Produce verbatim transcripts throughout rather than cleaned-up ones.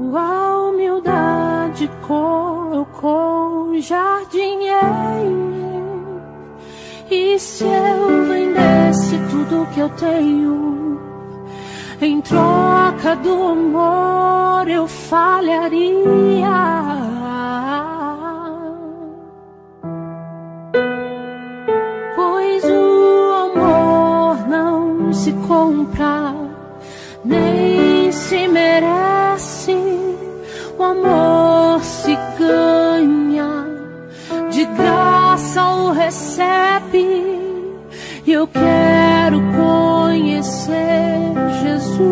Tua humildade colocou jardim em mim. E se eu vendesse tudo que eu tenho, em troca do amor eu falharia. Pois o amor não se compra, nem se merece. O amor se ganha, de graça o recebe. E eu quero conhecer Jesus.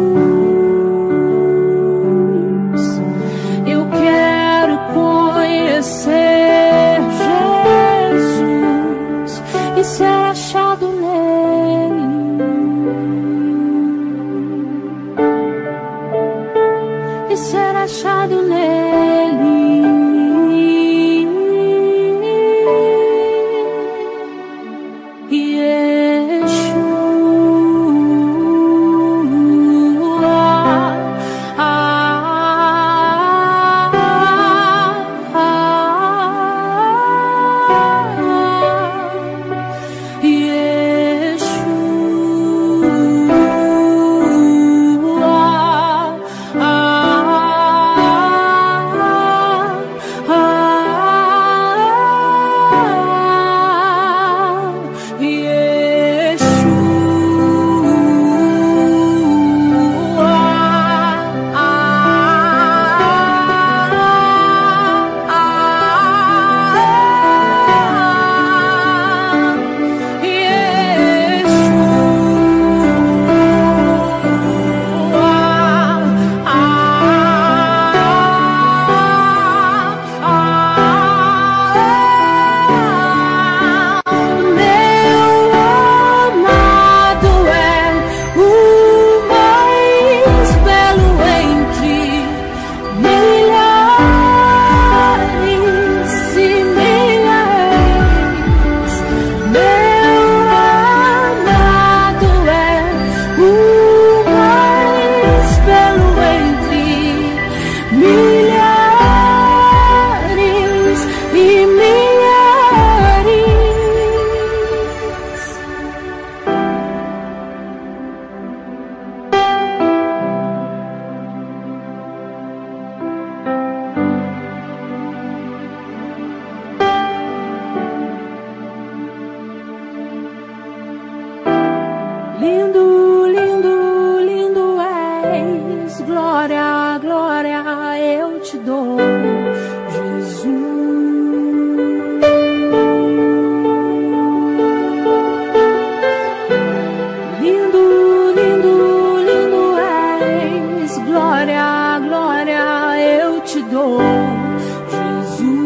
Eu quero conhecer Jesus e ser achado nele. E ser achado nele. Lindo, lindo, lindo és, glória, glória eu te dou, Jesus. Lindo, lindo, lindo és, glória, glória eu te dou, Jesus.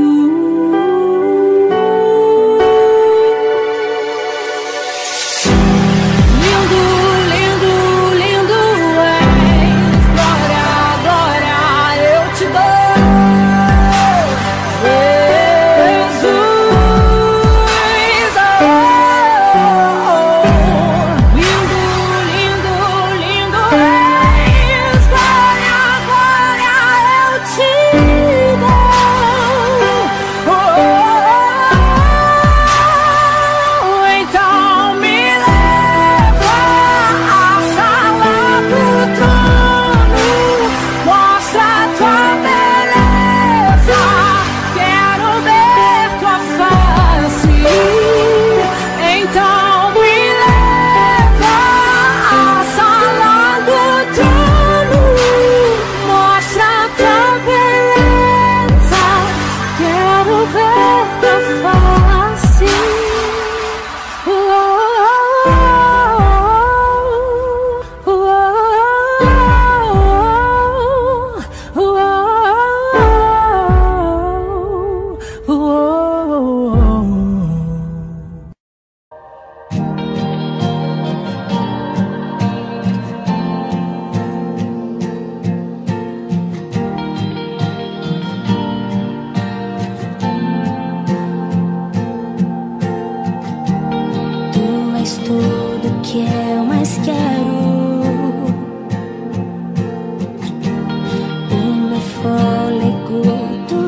Tudo que eu mais quero, o fôlego tu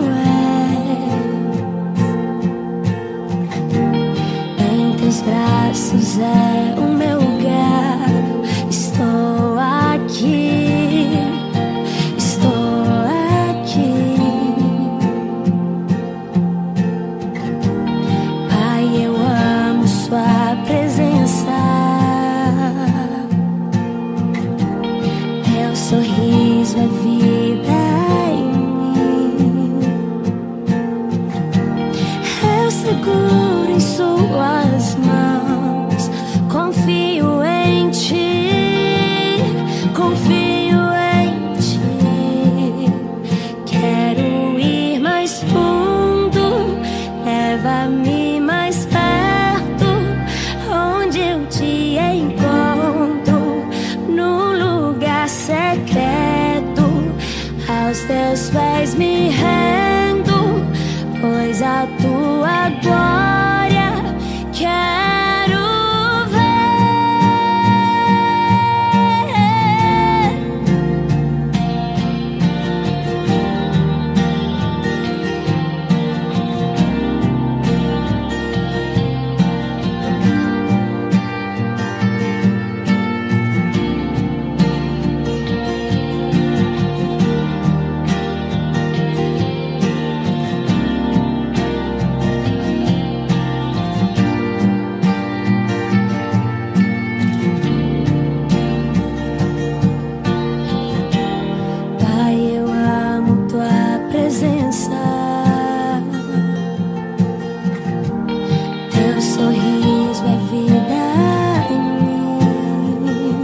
és. Em teus braços é o meu lugar. Estou aqui, estou aqui. Pai, eu amo sua presença. Teu sorriso é vida em mim. Eu seguro em suas mãos. Confio em ti, confio em ti. Quero ir mais fundo, leva-me mais perto, onde eu te encontro, no lugar secreto. Aos teus pés me rendo, pois a tua glória quero ver. Pai, eu amo tua presença. Teu sorriso é vida em mim.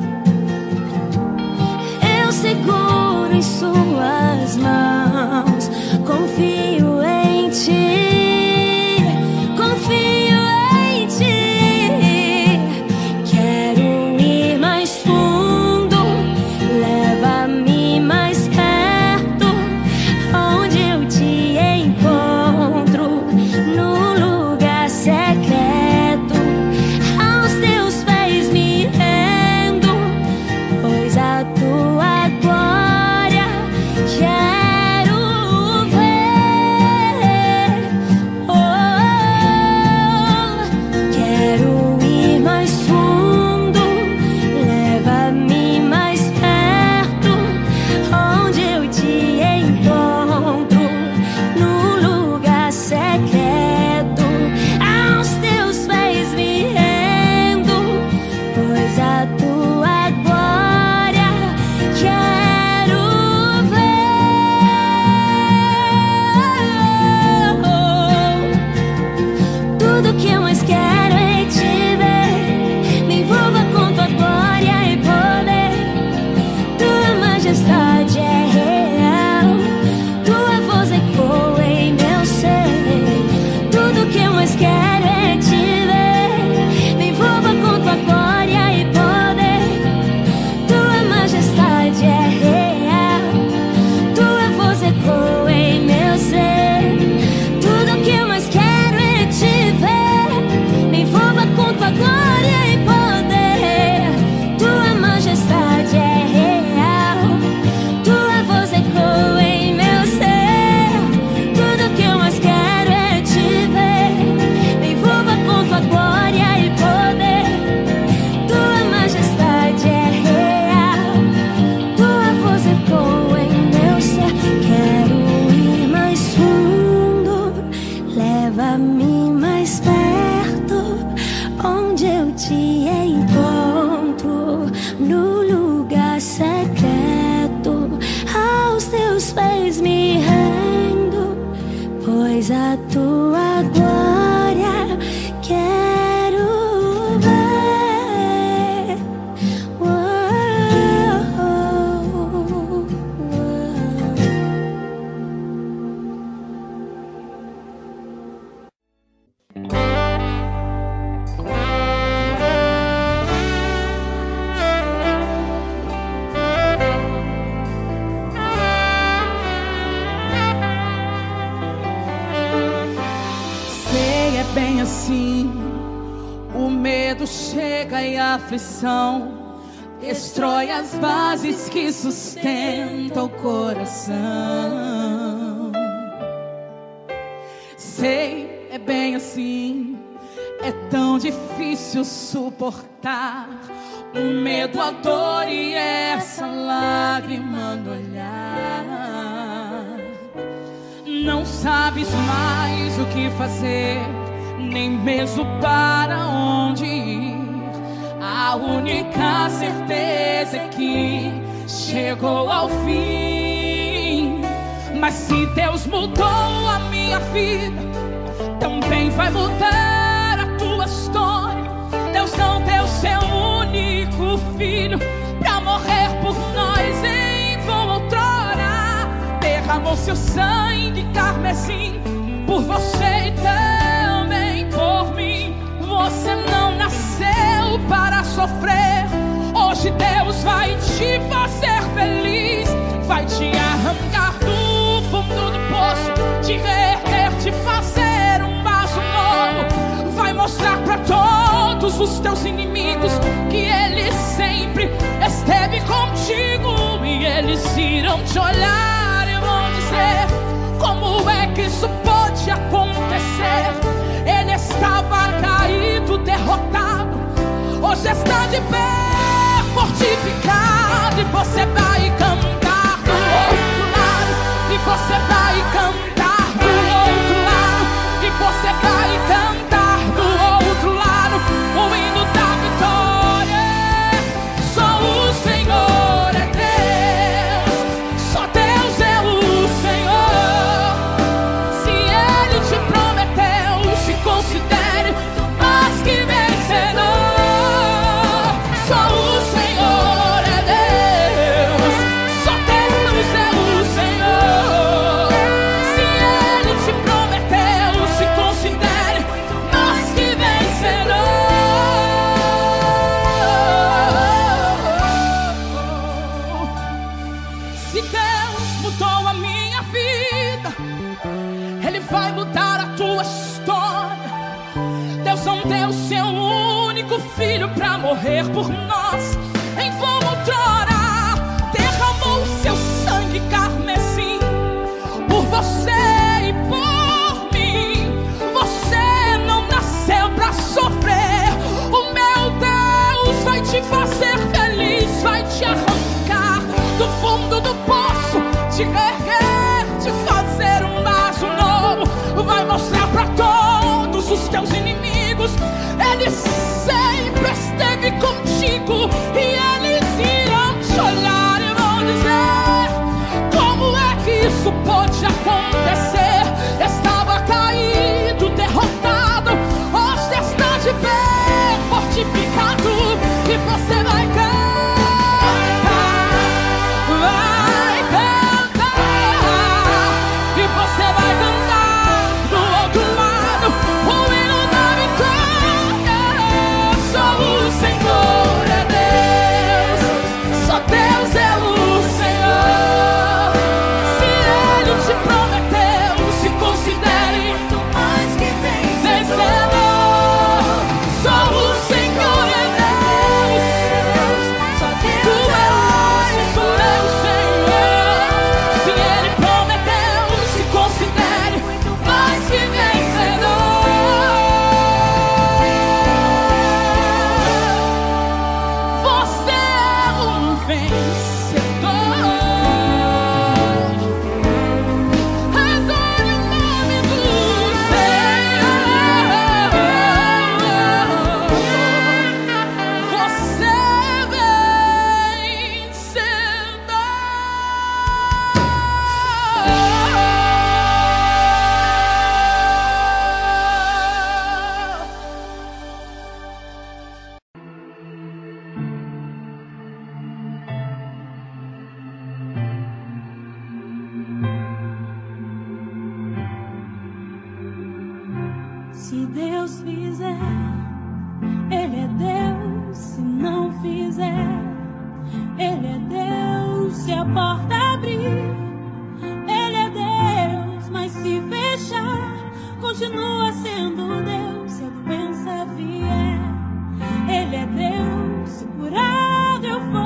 Eu seguro em suas mãos. Confio em ti, confio em ti. Quero ir mais fundo, leva-me mais perto, onde eu te encontro, no lugar secreto. Aos teus pés me rendo, pois a tua glória quero ver. Oh, quero ir mais fundo, leva-me mais perto, onde eu te encontro, no lugar secreto. Aos teus pés me rendo, pois a tua glória quero ver. Tudo que eu mais quero é te ver. Me envolva com tua glória e poder. Tua majestade é real, tua voz ecoa em meu ser. Tudo que eu mais quero é te ver. Me envolva com tua glória e poder. Tua majestade é real, tua voz ecoa em meu ser. Tudo que eu mais quero é te ver. Me envolva com tua glória e poder. Tua majestade é real, tua voz ecoa em meu ser. Tudo que eu mais quero é te ver. Me envolva com tua glória e poder. Tua majestade é real, tua voz ecoa em meu ser. Quero ir mais fundo, leva-me mais perto, onde eu te encontro, no lugar secreto. Aos teus pés me rendo, pois a tua glória quero ver. Sei, é bem assim. O medo chega e a aflição destrói as bases que sustentam o coração. Sei, é bem assim, é tão difícil suportar o medo, a dor e essa lágrima no olhar. Não sabes mais o que fazer, nem mesmo para onde ir. A única certeza é que chegou ao fim. Mas se Deus mudou a minha vida, também vai mudar a tua história. Deus não deu seu único filho pra morrer por nós em vão outrora. Derramou seu sangue carmesim por você e também por mim. Você não nasceu para sofrer. Hoje Deus vai te fazer feliz. Vai te arrancar do fundo do poço, te reerguer, te fazer um vaso novo. Vai mostrar pra todos os teus inimigos que Ele sempre esteve contigo. E eles irão te olhar e vão dizer: como é que isso pode acontecer? Ele estava caído, derrotado, hoje está de pé, fortificado. E você vai cantar do outro lado, e você vai cantar do outro lado, e você vai cantar do outro lado o hino da vitória. Só o Senhor é Deus, só Deus é o Senhor. Se Ele te prometeu, se considere mais que vencedor. Só o Senhor é Deus, só Deus é o Senhor. Se Ele te prometeu, se considere mais que vencedor. Se Deus mudou a minha vida, Ele vai mudar a tua história. Deus não deu seu único filho pra morrer por nós em vão outrora. Derramou seu sangue carmesim por você e por mim. Você não nasceu pra sofrer. O meu Deus vai te fazer feliz. Vai te arrancar do fundo do poço, te reerguer, te fazer um vaso novo. Vai mostrar pra todos os teus inimigos: Ele sempre esteve contigo. E eles irão te olhar e vão dizer: como é que isso pode acontecer? Estava caído, derrotado, hoje está de pé, fortificado. E você vai cantar, vai cantar, e você vai cantar do outro lado o hino da vitória. Só o Senhor é Deus, só Deus é o Senhor. Se Ele te prometeu, se considere muito mais que vencedor. Só o Senhor é Deus, só Deus tu é o Senhor. Se Ele prometeu, se considere muito mais que vencedor. Você é um vencedor. Adore o nome do Senhor. Você é Se Deus fizer, Ele é Deus. Se não fizer, Ele é Deus. Se a porta abrir, Ele é Deus. Mas se fechar, continua sendo Deus. Se a doença vier, Ele é Deus. Se curar eu for,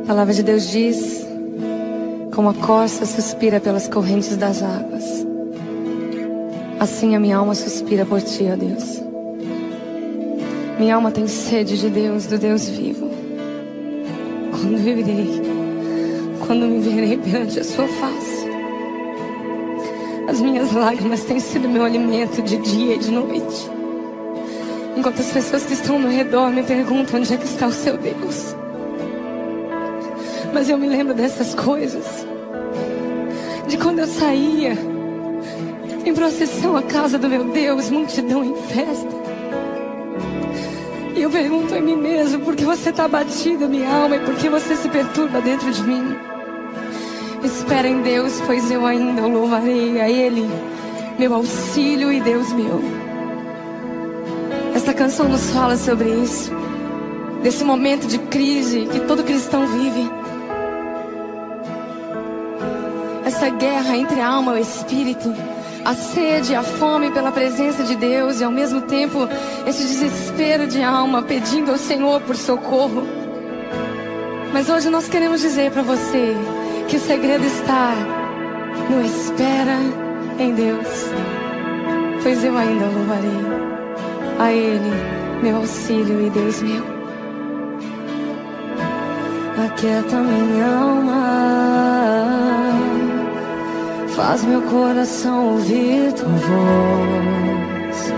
A palavra de Deus diz: como a corça suspira pelas correntes das águas, assim a minha alma suspira por ti, ó Deus. Minha alma tem sede de Deus, do Deus vivo. Quando eu irei, quando me verei perante a sua face. As minhas lágrimas têm sido meu alimento de dia e de noite, enquanto as pessoas que estão no redor me perguntam onde é que está o seu Deus. Mas eu me lembro dessas coisas, de quando eu saía em procissão à casa do meu Deus, multidão em festa. E eu pergunto a mim mesmo: por que você está abatida, minha alma, e por que você se perturba dentro de mim? Espera em Deus, pois eu ainda o louvarei, a Ele, meu auxílio e Deus meu. Esta canção nos fala sobre isso, desse momento de crise que todo cristão vive. Essa guerra entre a alma e o espírito, a sede, a fome pela presença de Deus, e ao mesmo tempo esse desespero de alma pedindo ao Senhor por socorro. Mas hoje nós queremos dizer para você que o segredo está no espera em Deus, pois eu ainda louvarei a Ele, meu auxílio e Deus meu. Aquieta minha alma, faz meu coração ouvir tua voz.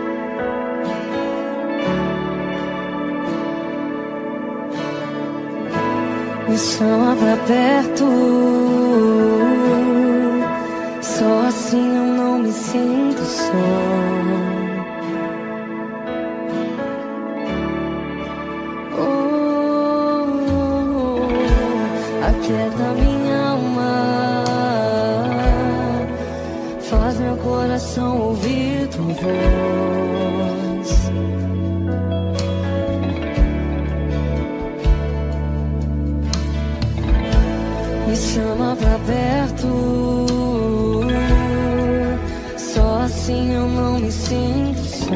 Me chama pra perto, só assim eu não me sinto só. Oh, oh, oh. Aquieta minha alma, faz meu coração ouvir tua voz. Me chama pra perto, só assim eu não me sinto só.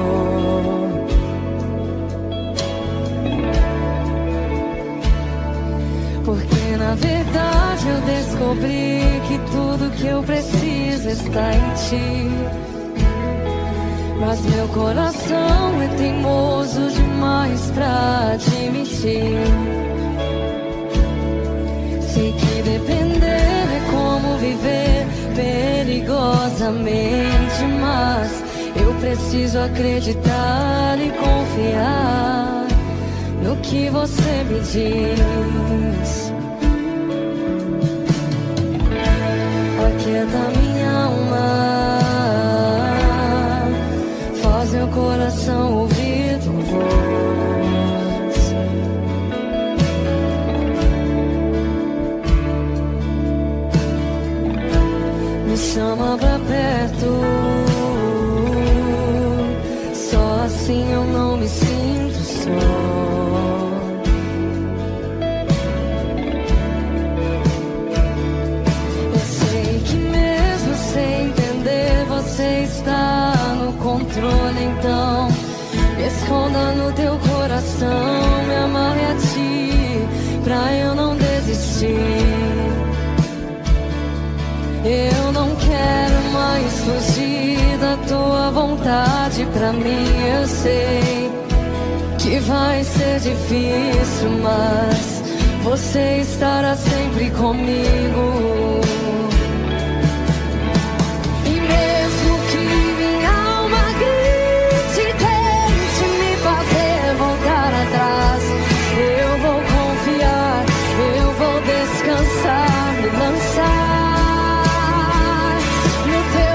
Porque na verdade eu descobri que tudo que eu preciso está em ti. Mas meu coração é teimoso demais pra admitir. Sei que depender é como viver perigosamente, mas eu preciso acreditar e confiar no que você me diz. Aquieta minha alma, faz meu coração ouvir tua voz. Me chama pra perto, só assim eu não me sinto só. Você está no controle, então me esconda no teu coração, me amarre a ti, pra eu não desistir. Eu não quero mais fugir da tua vontade pra mim. Eu sei que vai ser difícil, mas você estará sempre comigo. Descansar, me lançar no teu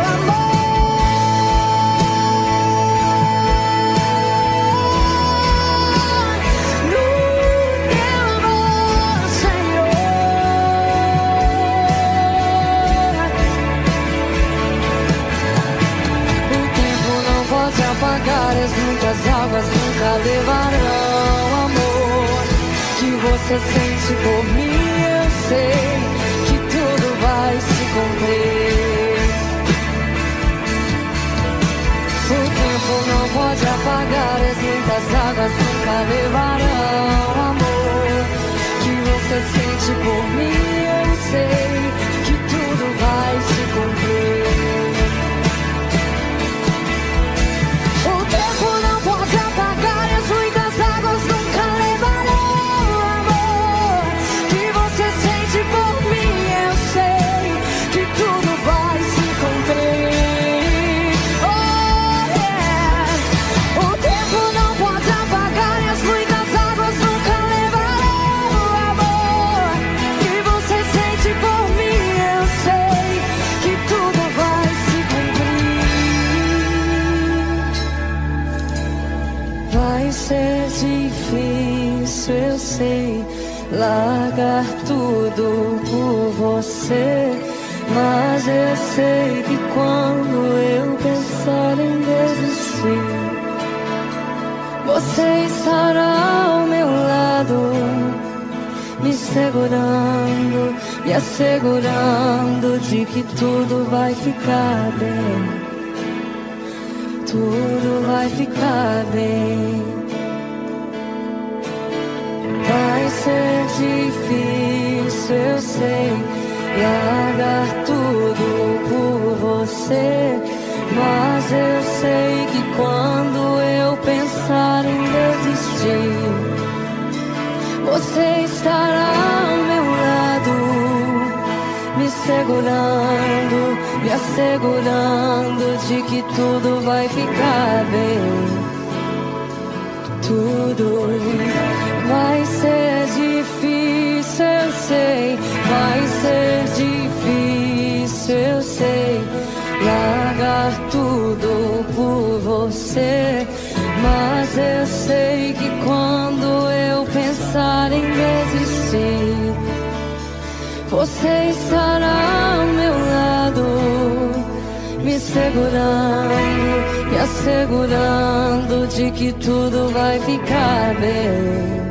amor, no teu amor, Senhor. O tempo não pode apagar, as muitas águas nunca levarão o amor que você sente por mim. Sei que tudo vai se cumprir. O tempo não pode apagar, as muitas águas nunca levarão o amor que você você sente por mim, eu sei que tudo vai se cumprir. O tempo não pode apagar e as muitas águas nunca levarão o amor que você sente por mim, eu sei que tudo vai se cumprir. Oh yeah. O tempo não pode apagar e as muitas águas nunca levarão o amor que você sente por mim, eu sei que tudo vai se cumprir. Vai ser difícil, eu sei, largar tudo por você, mas eu sei que quando eu pensar em desistir, você estará ao meu lado, me segurando, me assegurando de que tudo vai ficar bem. Tudo vai ficar bem. Vai ser difícil, eu sei, largar tudo por você, mas eu sei que quando eu pensar em desistir, você estará ao meu lado, me segurando, me assegurando de que tudo vai ficar bem. Tudo vai ser difícil, eu sei, vai ser difícil, eu sei, largar tudo por você, mas eu sei que quando eu pensar em desistir, você estará ao meu lado, me segurando, me assegurando de que tudo vai ficar bem.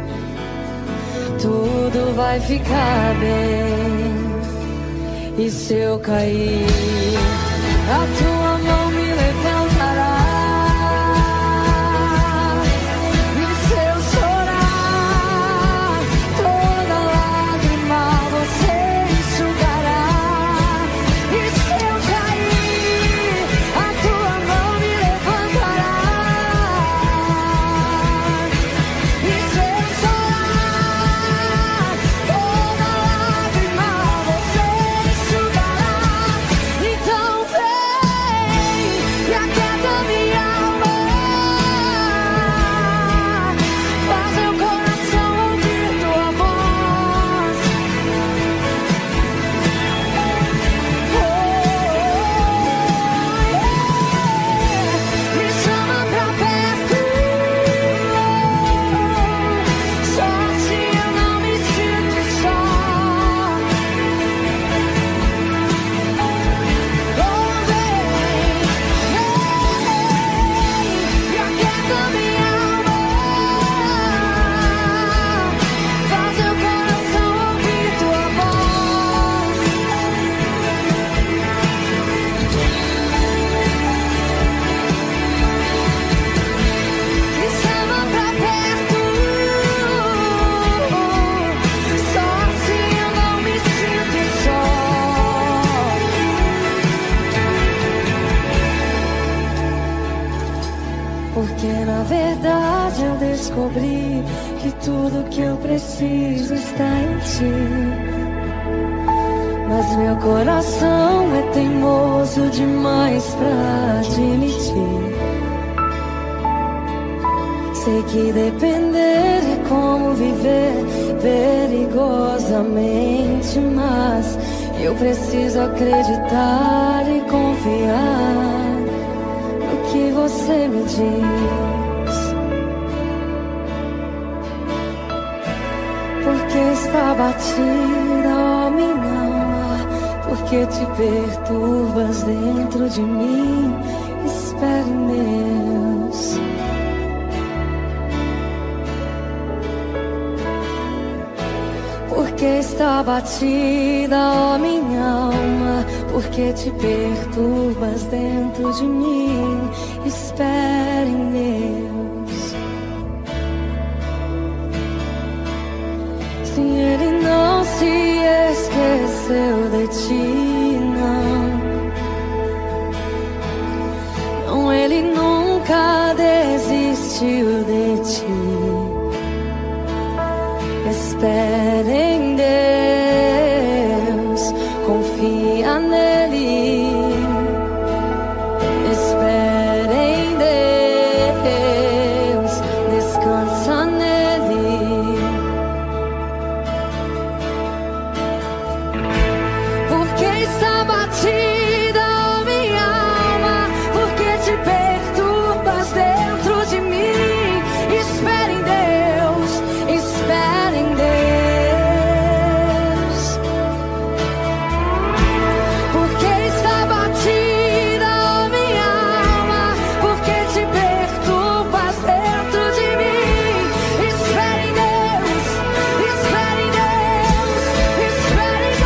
Tudo vai ficar bem. E se eu cair, a tua mão me levantará. E se eu chorar, toda lágrima você enxugará. E se eu cair, a tua mão me levantará. E se eu chorar, toda lágrima você enxugará. Então vem e aquieta minha alma, faz meu coração ouvir tua voz. Oh, yeah. Me chama pra perto, só assim eu não me sinto só. Oh, vem, vem e aquieta minha alma, faz meu coração ouvir tua voz. Me chama pra perto, só assim eu não me sinto só. Porque na verdade eu descobri que tudo que eu preciso está em ti. Mas meu coração é teimoso demais pra admitir. Sei que depender é como viver perigosamente, mas eu preciso acreditar e confiar no que você me diz. Porque está batida, ó minha alma, porque te perturbas dentro de mim. Espere em Deus. Porque está batida, ó minha alma, porque te perturbas dentro de mim. Espere em Deus. Se Ele não se esqueceu de ti, não. Não, Ele nunca desistiu de ti. Espera em Deus, confia nele. Espera em Deus, descansa nele. Porque está batida, oh minha alma, porque te perturbas dentro de mim. Espera em Deus, espera em Deus. Porque está batida, oh minha alma, porque te perturbas dentro de mim. Espera em Deus, espera em Deus, espera em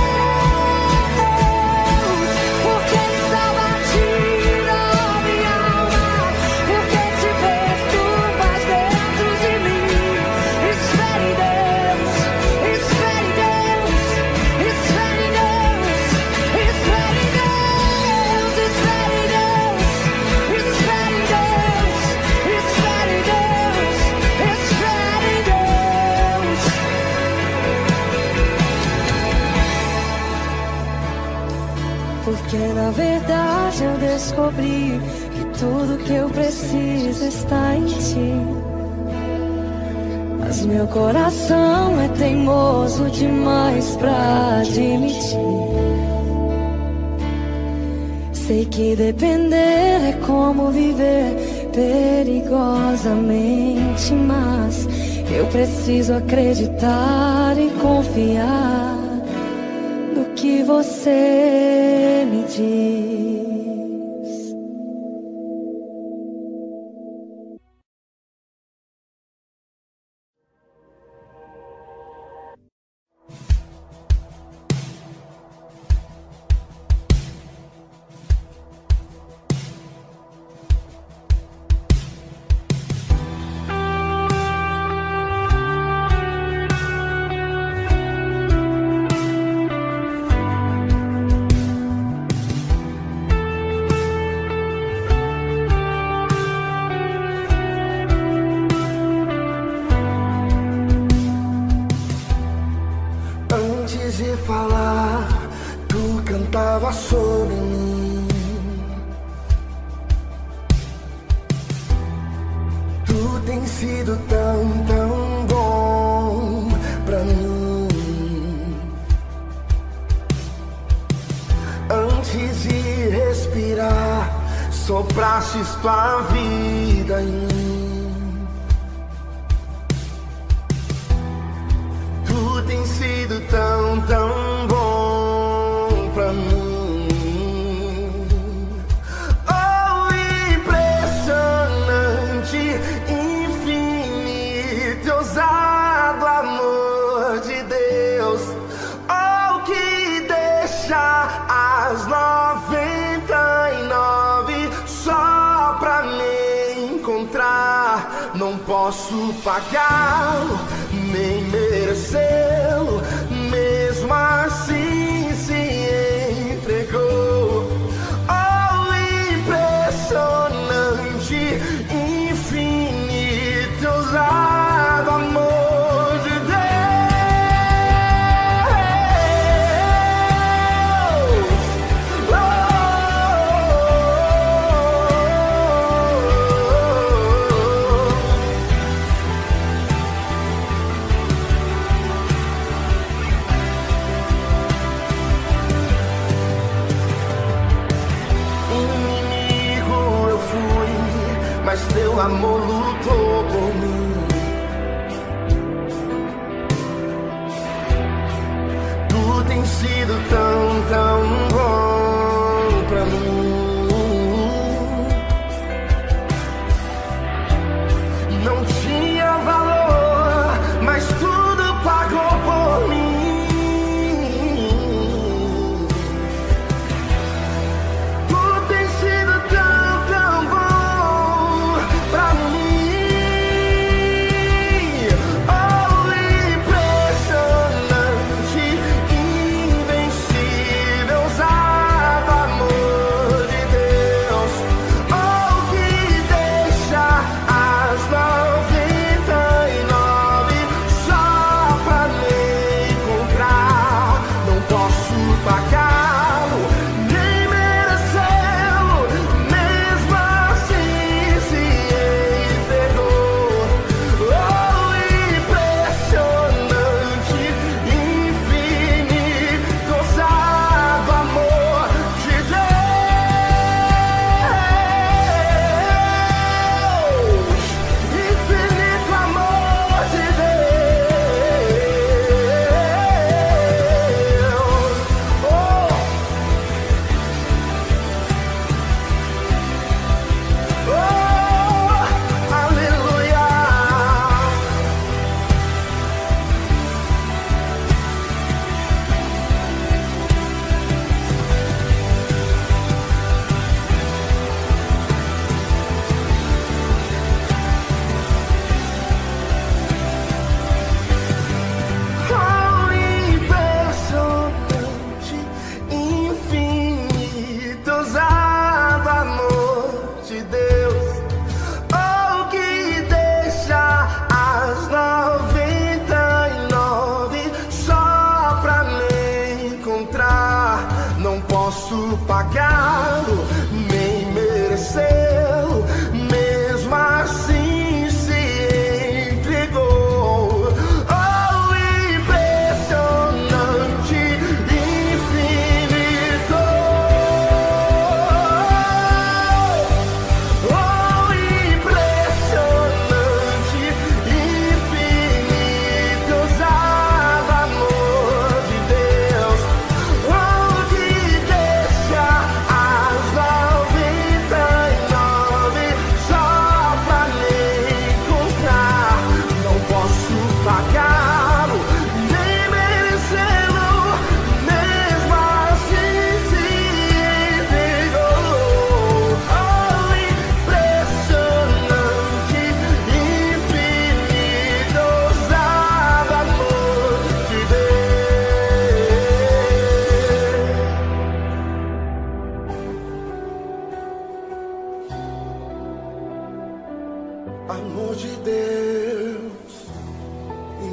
Deus. Porque está batida, oh minha alma, porque te perturbas dentro de mim. Espera em Deus, espera em Deus, espera em Deus, espera em Deus, espera em Deus, espera em Deus, espera em Deus, espera em Deus. Porque na verdade eu descobri que tudo que eu preciso está em ti. Mas meu coração é teimoso demais pra admitir. Sei que depender é como viver perigosamente, mas eu preciso acreditar e confiar no que você me diz. Antes de falar, tu cantava sobre mim. Tu tens sido tão, tão bom pra mim. Antes de respirar, soprastes tua vida em mim. Tu tens sido tão, tão bom pra mim. Oh, impressionante, infinito, ousado amor de Deus. Oh, que deixa as noventa e nove só pra me encontrar. Não posso pagá-lo, nem merecê-lo, mesmo assim se entregou. Oh, impressionante, infinito, ousado amor de Deus. Oh,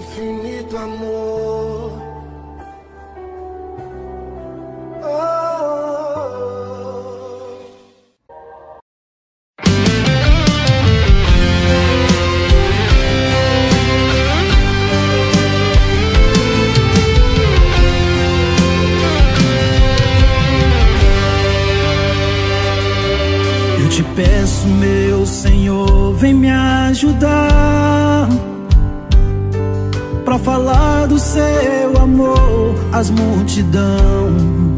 infinito amor. Oh. Eu te peço, meu Senhor, vem me ajudar pra falar do seu amor às multidão.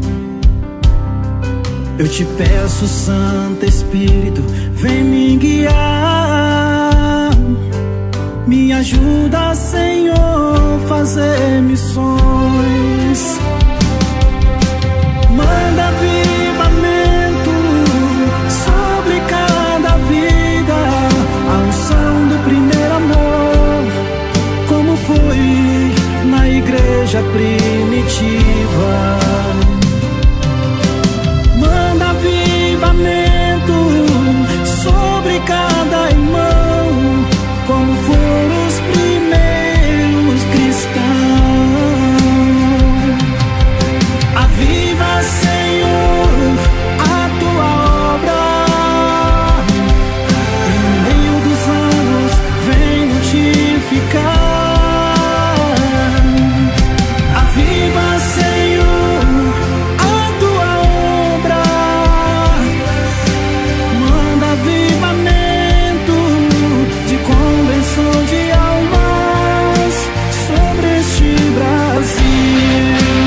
Eu te peço, Santo Espírito, vem me guiar. Me ajuda, Senhor, fazer missões. Manda avivamento sobre cada vida, a unção do primeiro amor, como foi na igreja primitiva. Manda avivamento sobre cada irmão, como foram os primeiros cristãos. Aviva, Senhor, a tua obra. Em meio dos anos vem notificar. Aviva, Senhor, a tua obra. Manda avivamento de convenção de almas sobre este Brasil.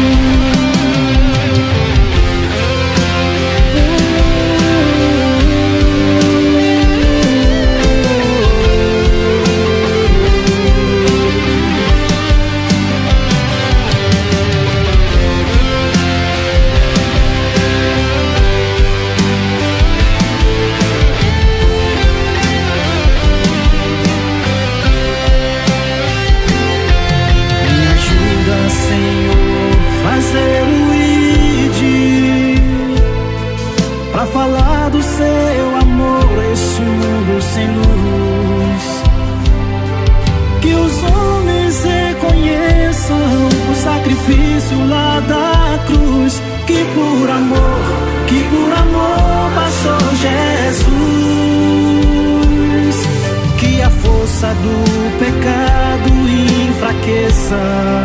Me ajuda, Senhor, fazer o id pra falar do seu amor a este mundo sem luz. Que os homens reconheçam o sacrifício lá da cruz. Que por amor, que por amor passou Jesus. Que a força do pecado enfraqueça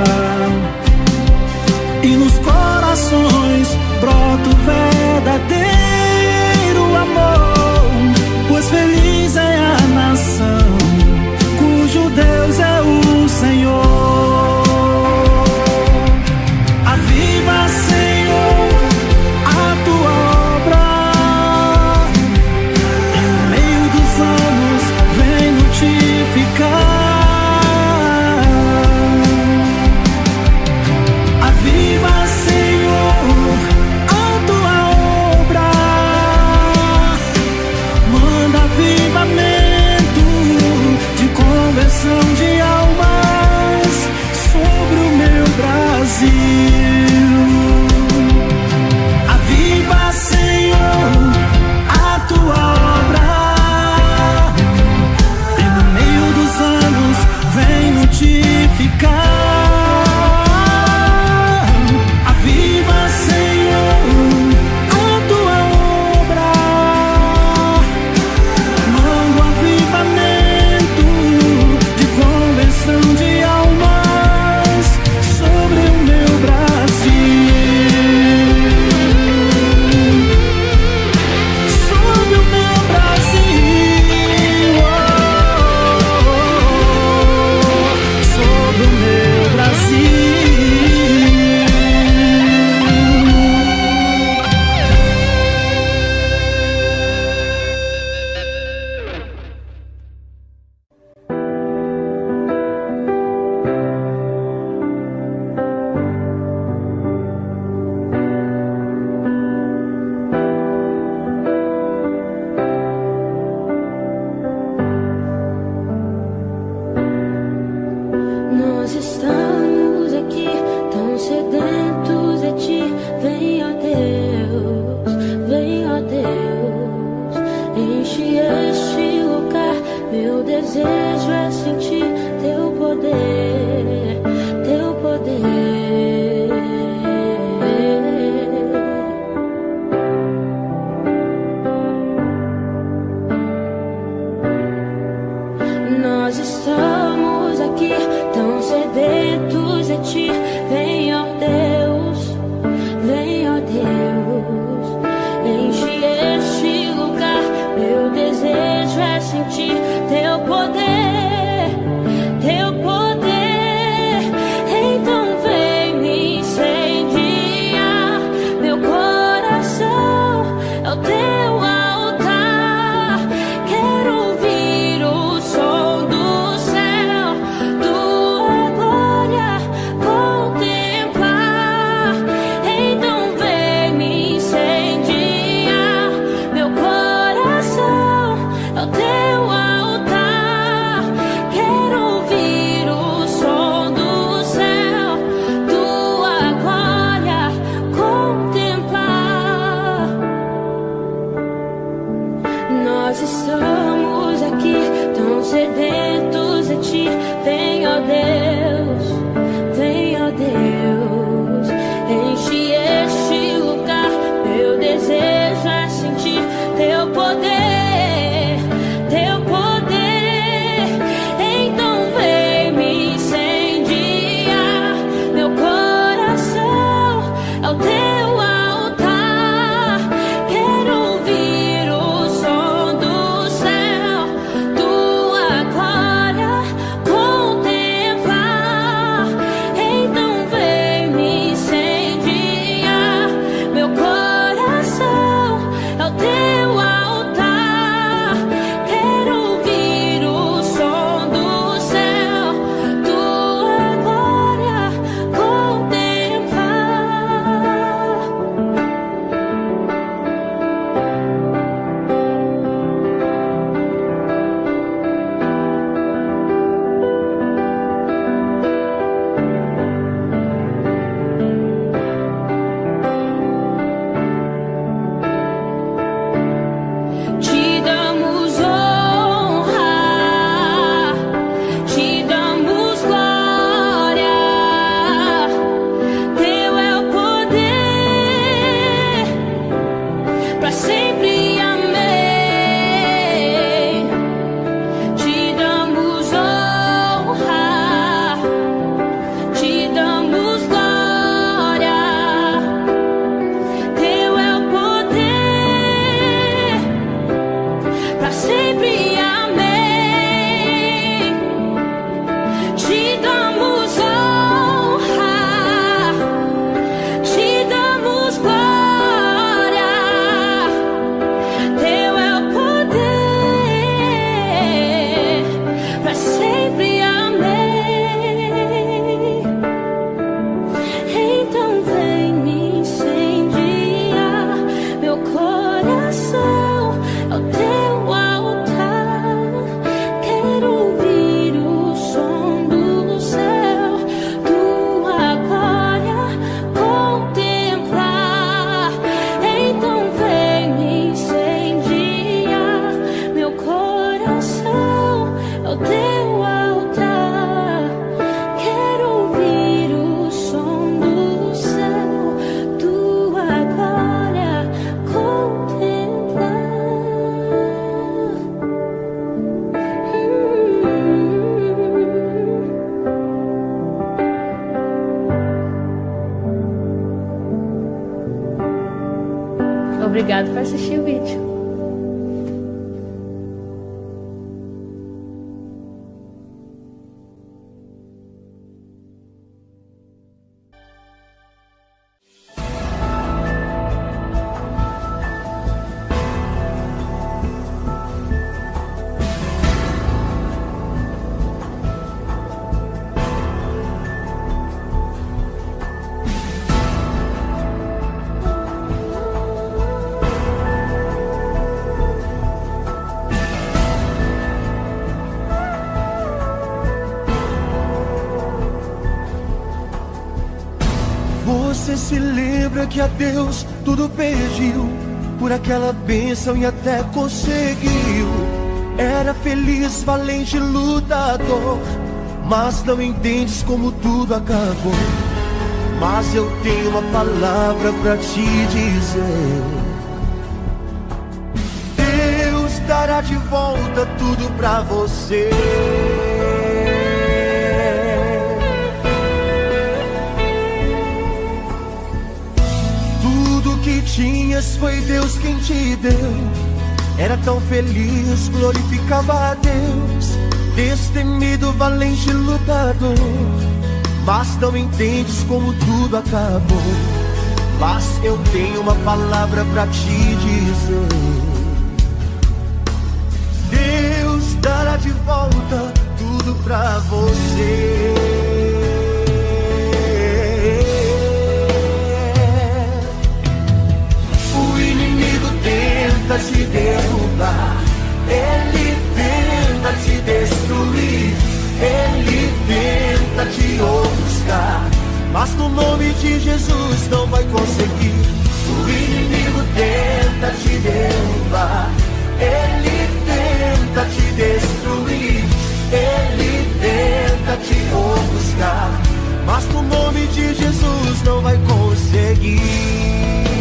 e nos corações brota o verdadeiro amor. Pois feliz é a nação cujo Deus é o Senhor. Aviva, Senhor, a tua obra. Em meio dos anos vem notificar. Aviva, Senhor, a tua obra. Manda avivamento de conversão de almas sobre o meu Brasil. Aviva, Senhor, a tua obra. E no meio dos anos vem notificar. Aviva, Senhor, a tua obra. Manda um avivamento de conversão de almas sobre o meu Brasil. Obrigado por assistir o vídeo. Você se lembra que a Deus tudo pediu por aquela bênção e até conseguiu. Era feliz, valente, lutador, mas não entendes como tudo acabou. Mas eu tenho uma palavra pra te dizer: Deus dará de volta tudo pra você. Que tinhas foi Deus quem te deu. Era tão feliz, glorificava a Deus, destemido, valente, lutador, mas não entendes como tudo acabou. Mas eu tenho uma palavra pra te dizer: Deus dará de volta tudo pra você. Tenta te derrubar, ele tenta te destruir, ele tenta te ofuscar, mas no nome de Jesus não vai conseguir. O inimigo tenta te derrubar, ele tenta te destruir, ele tenta te ofuscar, mas no nome de Jesus não vai conseguir.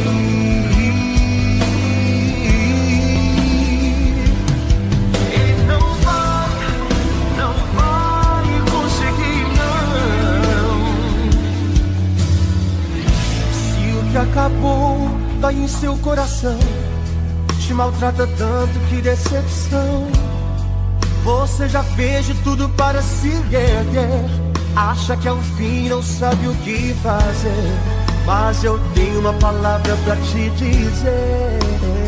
Acabou, dói em seu coração, te maltrata tanto, que decepção. Você já fez de tudo para se erguer, acha que é o fim, não sabe o que fazer. Mas eu tenho uma palavra pra te dizer: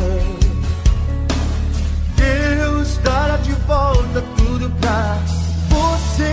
Deus dará de volta tudo pra você.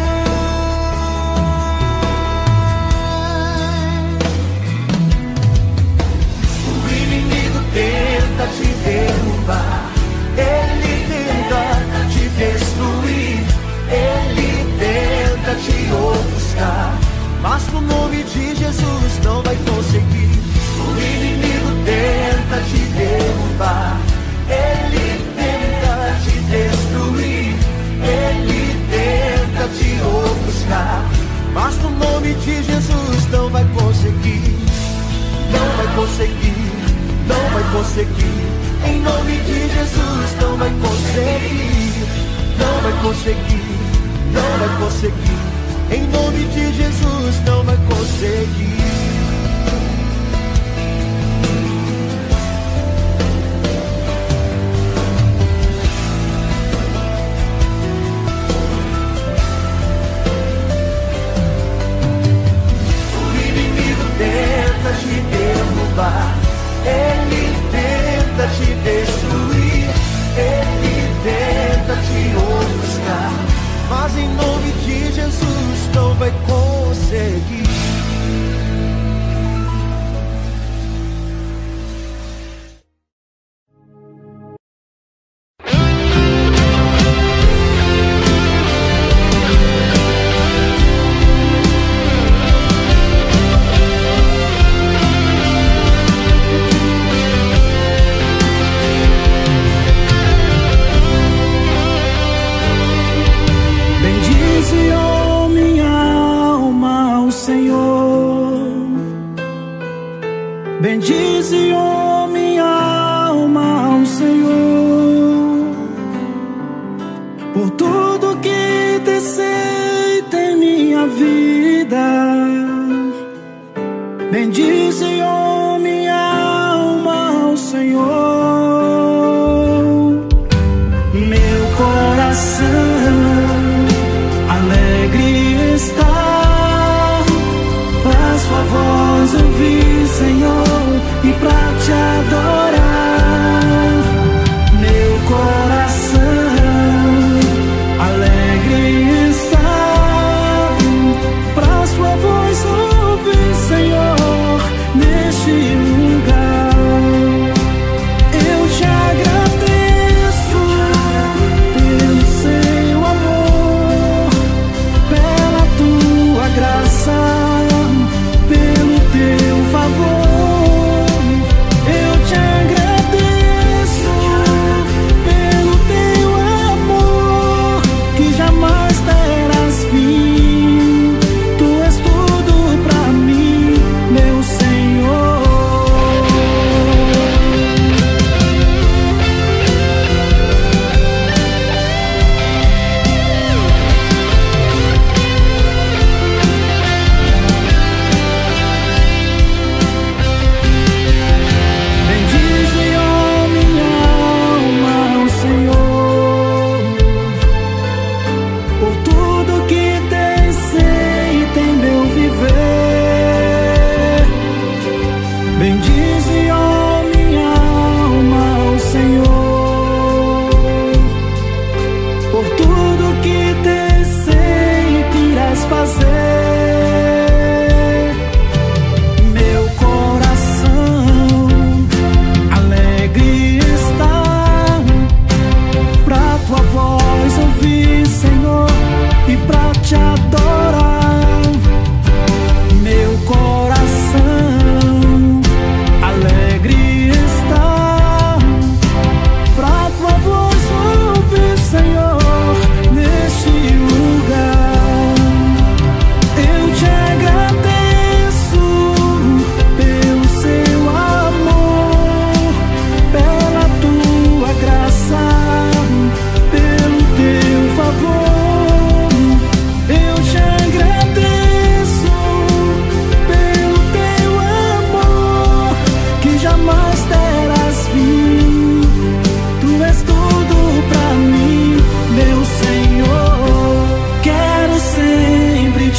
Tenta te derrubar, ele tenta te destruir, ele tenta te ofuscar, mas no nome de Jesus não vai conseguir. O inimigo tenta te derrubar, ele tenta te destruir, ele tenta te ofuscar, mas no nome de Jesus não vai conseguir. Não vai conseguir. Não vai conseguir, em nome de Jesus não vai conseguir. Não vai conseguir, não vai conseguir, em nome de Jesus não vai conseguir. O inimigo tenta te derrubar, ele tenta te destruir, ele tenta te ofuscar, mas em nome de Jesus não vai conseguir. Bendize, ó minha alma, ao Senhor, por tudo que desceita em minha vida. Bendize, ó minha alma, ao Senhor.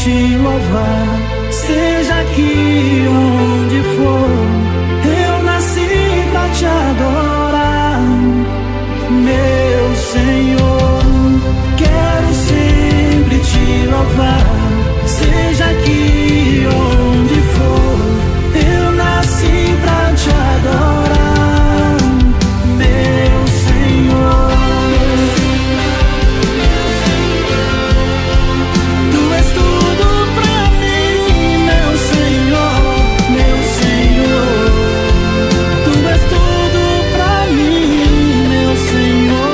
te louvar, seja aqui onde for. Eu nasci pra te adorar, meu Senhor. Quero sempre te louvar, seja aqui onde for. Eu nasci pra te adorar, meu Senhor. Tu és tudo pra mim, meu Senhor, meu Senhor. Tu és tudo pra mim, meu Senhor.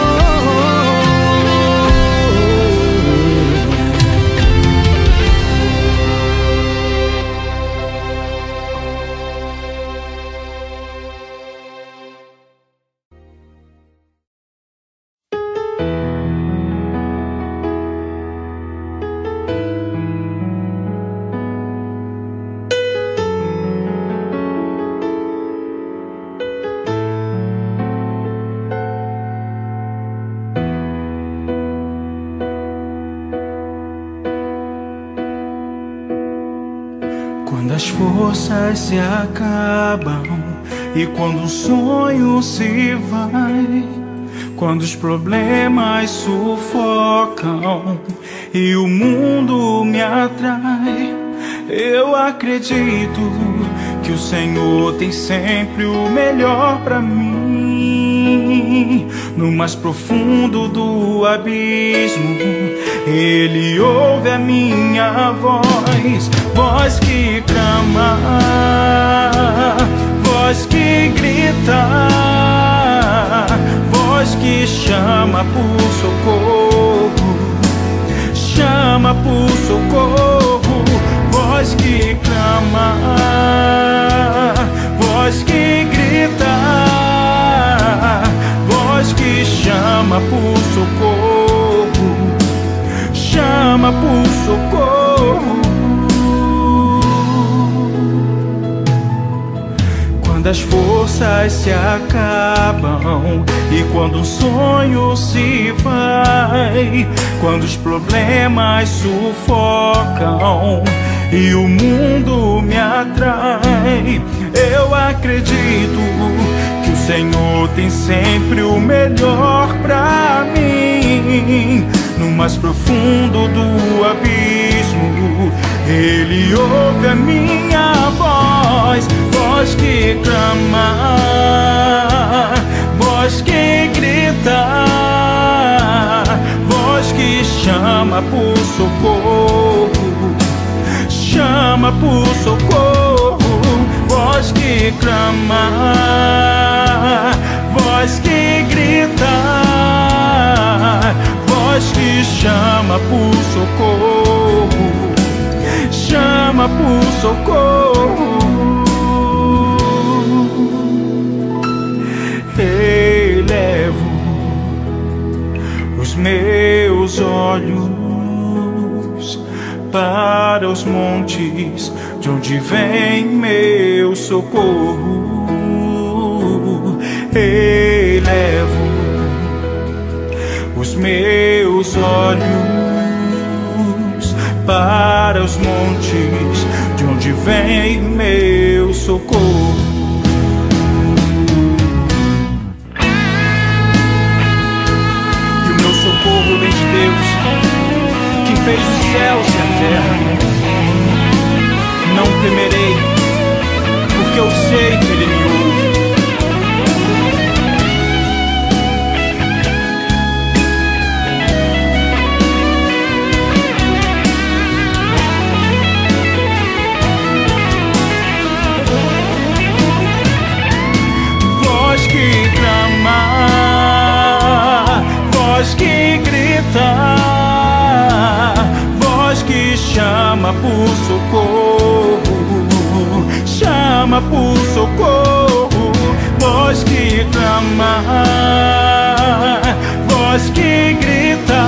Quando as forças se acabam e quando um sonho se vai, quando os problemas sufocam e o mundo me atrai, eu acredito que o Senhor tem sempre o melhor pra mim. No mais profundo do abismo, Ele ouve a minha voz, voz que clama, voz que grita, voz que chama por socorro, chama por socorro, voz que clama, voz que grita, voz que chama por socorro, chama por socorro. Quando as forças se acabam e quando um sonho se vai, quando os problemas sufocam e o mundo me atrai, eu acredito que o Senhor tem sempre o melhor pra mim. No mais profundo do abismo, Ele ouve a minha voz, voz que clama, voz que grita, voz que chama por socorro, chama por socorro, voz que clama, voz que grita, voz que chama por socorro, chama por socorro. Elevo os meus olhos para os montes, de onde vem meu socorro. Elevo os meus olhos para os montes, de onde vem meu socorro. E o meu socorro vem de Deus, que fez os céus e a terra. Não temerei, porque eu sei que Ele me ouve. Voz que grita, voz que chama por socorro, chama por socorro, voz que clama, voz que grita,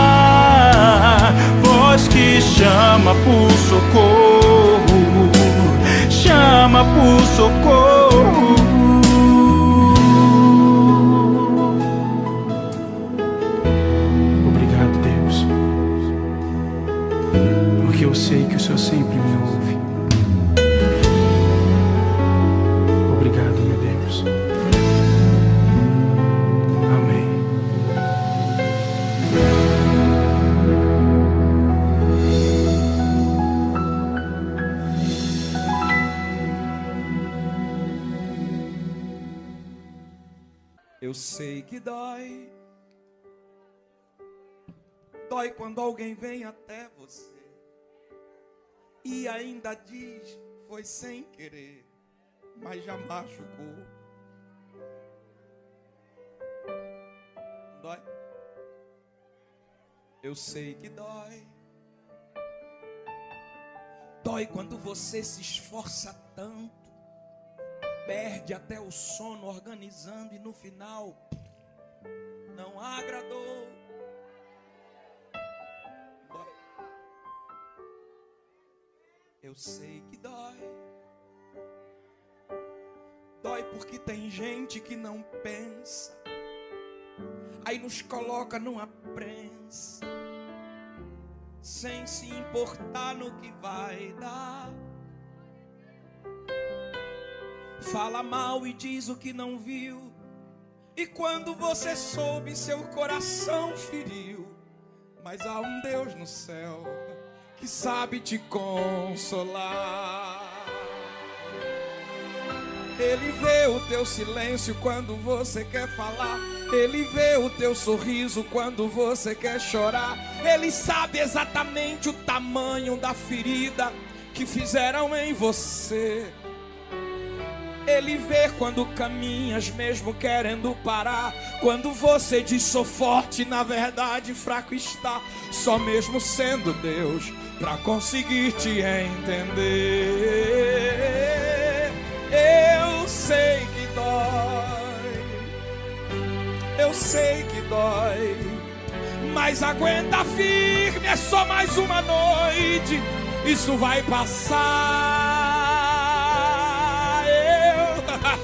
voz que chama por socorro, chama por socorro. sei que o Senhor sempre me ouve. Obrigado, meu Deus. Amém. Eu sei que dói. Dói quando alguém vem até você e ainda diz, foi sem querer, mas já machucou. Dói? Eu sei que dói. Dói quando você se esforça tanto, perde até o sono organizando e no final não agradou. Dói. Eu sei que dói. Dói porque tem gente que não pensa, aí nos coloca numa prensa, sem se importar no que vai dar. Fala mal e diz o que não viu, e quando você soube, seu coração feriu. Mas há um Deus no céu que sabe te consolar. Ele vê o teu silêncio quando você quer falar. Ele vê o teu sorriso quando você quer chorar. Ele sabe exatamente o tamanho da ferida que fizeram em você. Ele vê quando caminhas mesmo querendo parar. Quando você diz sou forte, na verdade fraco está. Só mesmo sendo Deus pra conseguir te entender. Eu sei que dói, eu sei que dói, mas aguenta firme, é só mais uma noite, isso vai passar. Eu,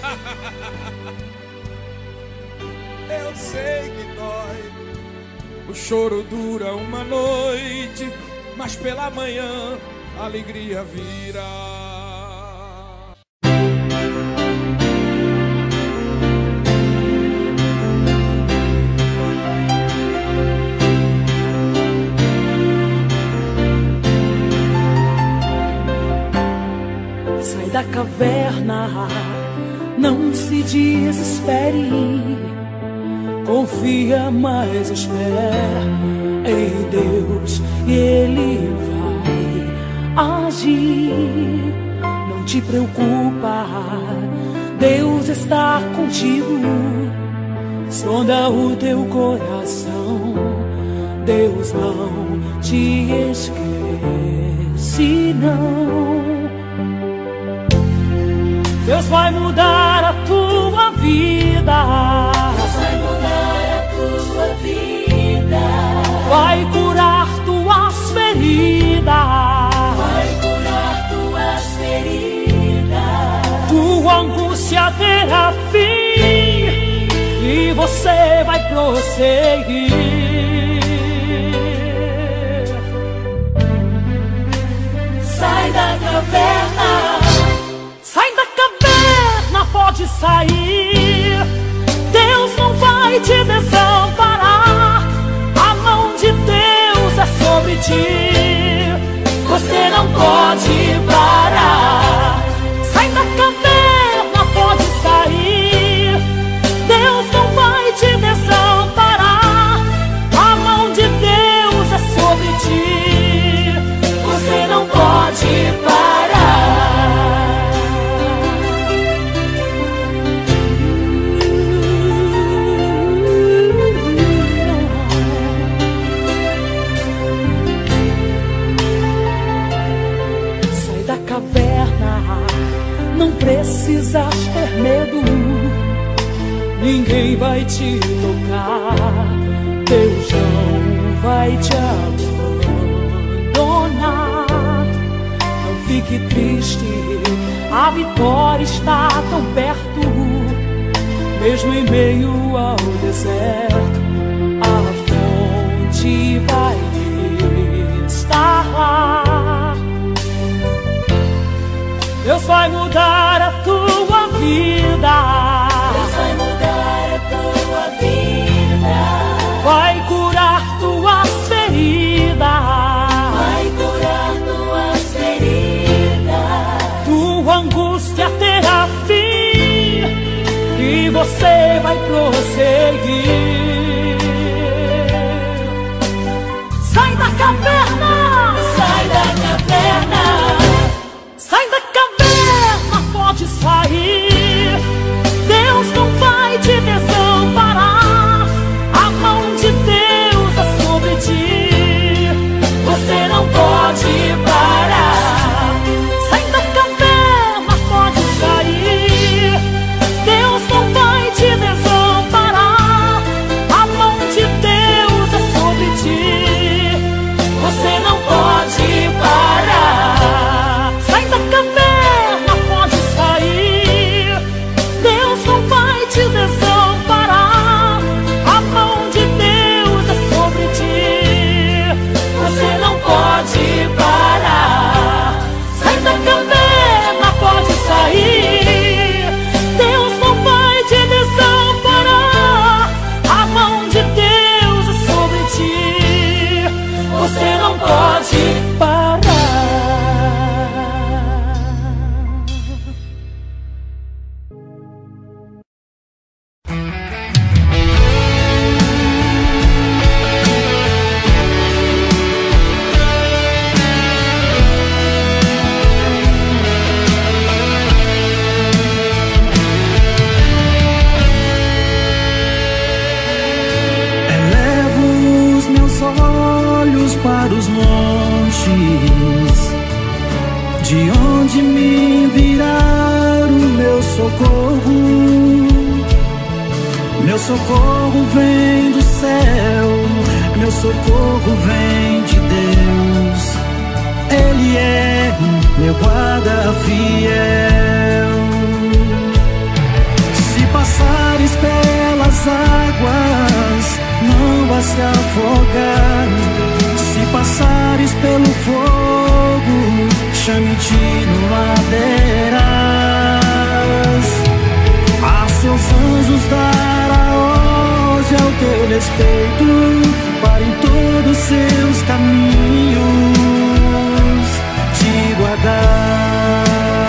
eu sei que dói, o choro dura uma noite, mas pela manhã a alegria vira. Sai da caverna, não se desespere, confia, mas espera em Deus e Ele vai agir. Não te preocupa, Deus está contigo, sonda o teu coração, Deus não te esquece, não. Deus vai mudar a tua vida, Deus vai mudar a tua vida, vai curar tuas feridas, vai curar tuas feridas. Tua angústia terá fim e você vai prosseguir. Sai da caverna, sai da caverna, pode sair. Deus não vai te desamparar, a mão de Deus é sobre ti, você não pode parar. Sai da caverna, pode sair. Deus não vai te desamparar, a mão de Deus é sobre ti, você não pode parar. Não precisas ter medo, ninguém vai te tocar, Deus não vai te abandonar. Não fique triste, a vitória está tão perto, mesmo em meio ao deserto, a fonte vai estar lá. Deus vai mudar a tua vida. Deus vai mudar a tua vida. Vai curar tuas feridas. Vai curar tuas feridas. Tua angústia terá fim e você vai prosseguir. Sai da caverna! Sai da caverna! Sai da caverna, pode sair. Deus não vai te desamparar. A mão de Deus é sobre ti. Você não pode parar. Sai da caverna, pode sair. Deus não vai te desamparar. A mão de Deus é sobre ti. Você não pode parar. Sai da caverna, pode sair. Deus não vai te desamparar. A mão de Deus é sobre ti. Você não pode parar. Sai da caverna, pode sair. Deus não vai te desamparar. A mão de Deus é sobre ti. Você não pode parar. Elevo os meus olhos para os montes, de onde me virá o meu socorro. Meu socorro vem do céu, meu socorro vem de Deus. Ele é meu guarda fiel. Se passares pelas águas, não vai se afogar. Se passares pelo fogo, chame-te no madeiras. A seus anjos dará ordem ao teu respeito, para em todos seus caminhos te guardar.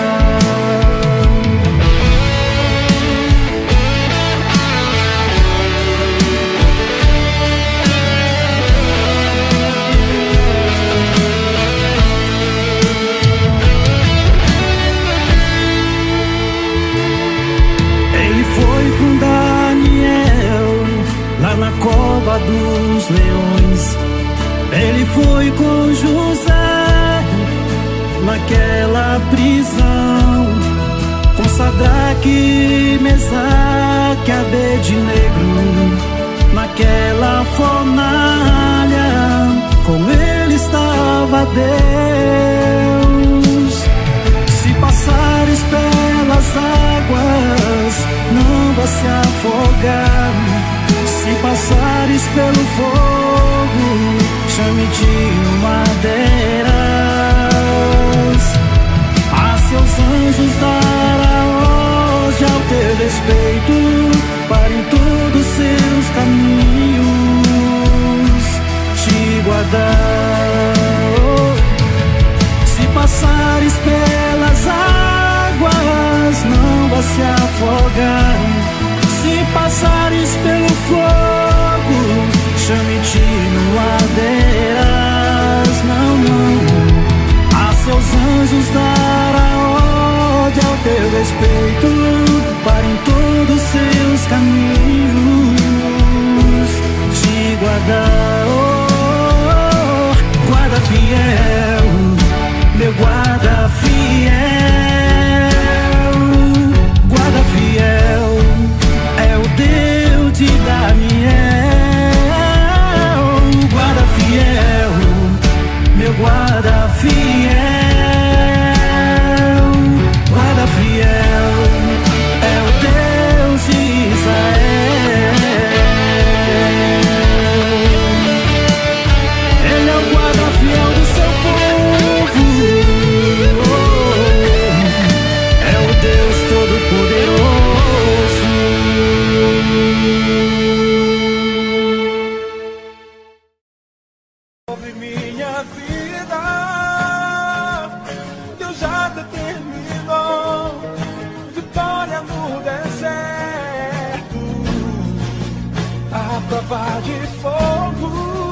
Na cova dos leões, ele foi com José naquela prisão, com Sadraque, Mesaque, Abednego, naquela fornalha, com ele estava Deus. Se passares pelas águas, não vai se afogar. Se passares pelo fogo, chame-te no madeiras. A seus anjos dará ordem ao teu respeito, para em todos seus caminhos te guardar. Se passares pelas águas, não vai se afogar. Se passares pelo fogo, chame-te no madeiras. Não, não. A seus anjos dará ordem ao teu respeito, para em todos seus caminhos te guardar. Oh, guarda fiel, meu guarda fiel, guarda fiel. É o Deus de Daniel, guarda fiel, meu guarda fiel, guarda fiel. É o Deus de Israel. Ele é o guarda fiel do seu fogo.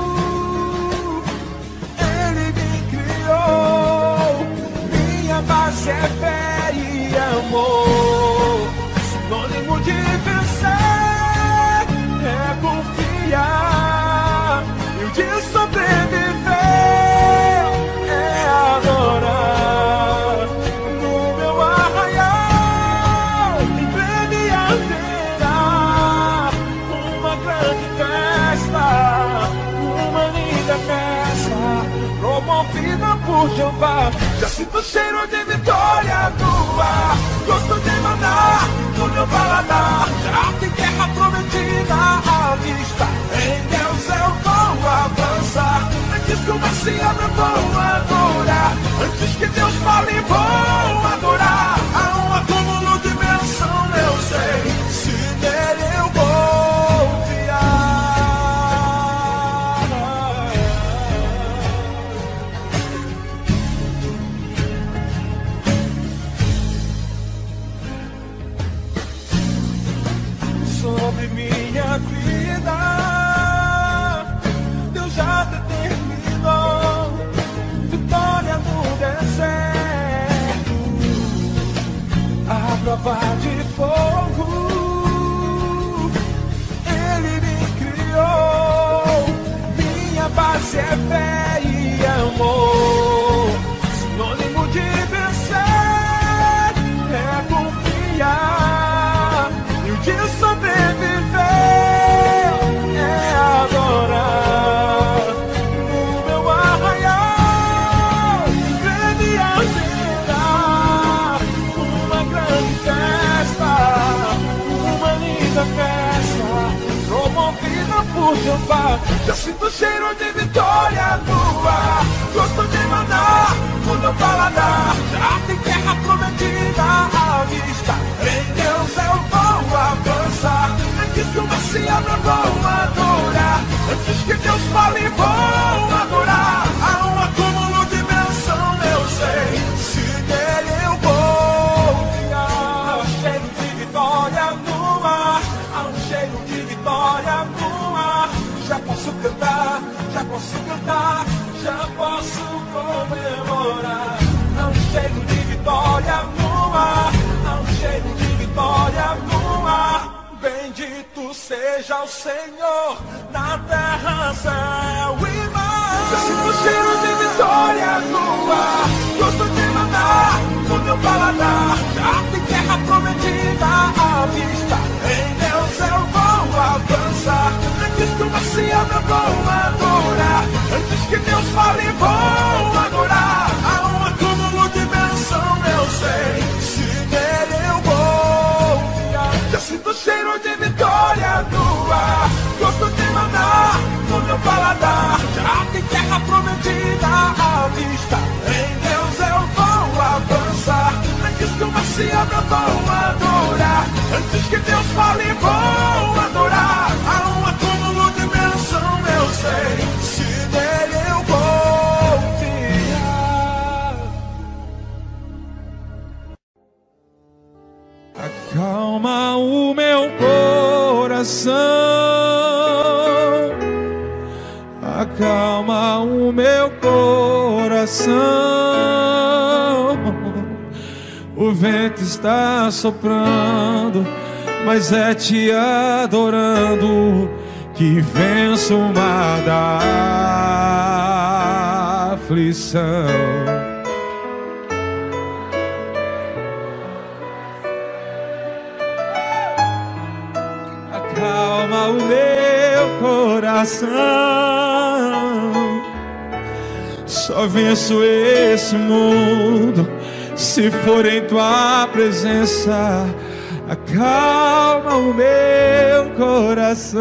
Ele me criou, minha base é fé e amor. Sinônimo de vencer é confiar, e o de sobreviver é adorar. No meu arraial em breve haverá uma grande festa, uma linda festa promovida por Jeová. Já sinto o cheiro de vitória no ar, gosto de mandar no meu paladar. Já tem guerra prometida à vista, em Deus eu vou avançar. Antes que o mar se abra, vou adorar. Antes que Deus fale, vou adorar. Há um acúmulo de bênção, eu sei, se nele eu vou fiar. Sobre minha vida, Deus já determinou vitória no deserto, a prova de fogo. Ele me criou, minha base é fé e amor. Sinônimo de vencer é confiar, e o de sobreviver é adorar. No meu arraial grande haverá uma grande festa, uma linda festa promovida por Jeová. Já sinto o cheiro de vitória no ar, gosto de mandar no meu paladar. Já tem guerra prometida à vista, em Deus eu vou avançar. Antes que o mar se abra, vou adorar. Antes que Deus fale, vou adorar. Há um acúmulo de bênção, eu sei, se nele eu vou fiar. Há um cheiro de vitória no ar, há um cheiro de vitória no ar. Já posso cantar, já posso cantar, já posso comemorar. Há um cheiro de vitória no ar, há um cheiro de vitória no ar. Bendito seja o Senhor na terra, céu e mar. Já sinto o cheiro de vitória no ar, gosto de mandar no meu paladar. Já tem terra prometida à vista, em Deus eu vou avançar. Antes que o mar se abra, vou adorar. Antes que Deus fale, vou adorar. Há um acúmulo de bênção, eu sei, se nele eu vou fiar. Já sinto o cheiro de vitória no ar, gosto de mandar no meu paladar. Já tem terra prometida à vista, em Deus eu vou avançar. Antes que o mar se abra, vou adorar. Antes que Deus fale, vou adorar. Há um acúmulo de bênção, eu sei, se nele eu vou fiar. Acalma o meu coração, acalma o meu coração. O vento está soprando, mas é te adorando que venço o mar da aflição. Acalma o meu coração, só venço esse mundo se for em tua presença. Acalma o meu coração.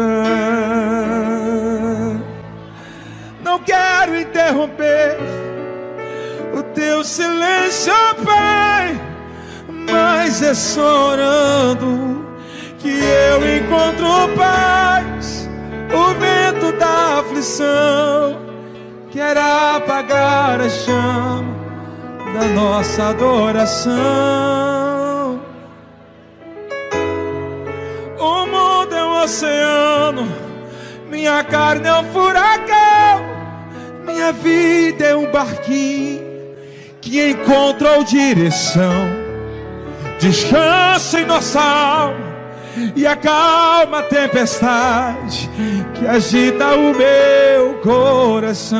Não quero interromper o teu silêncio, Pai, mas é só orando que eu encontro paz. O vento da aflição quer apagar a chama da nossa adoração. O mundo é um oceano, minha carne é um furacão, minha vida é um barquinho que encontrou direção. Descansa em nossa alma e acalma a tempestade que agita o meu coração.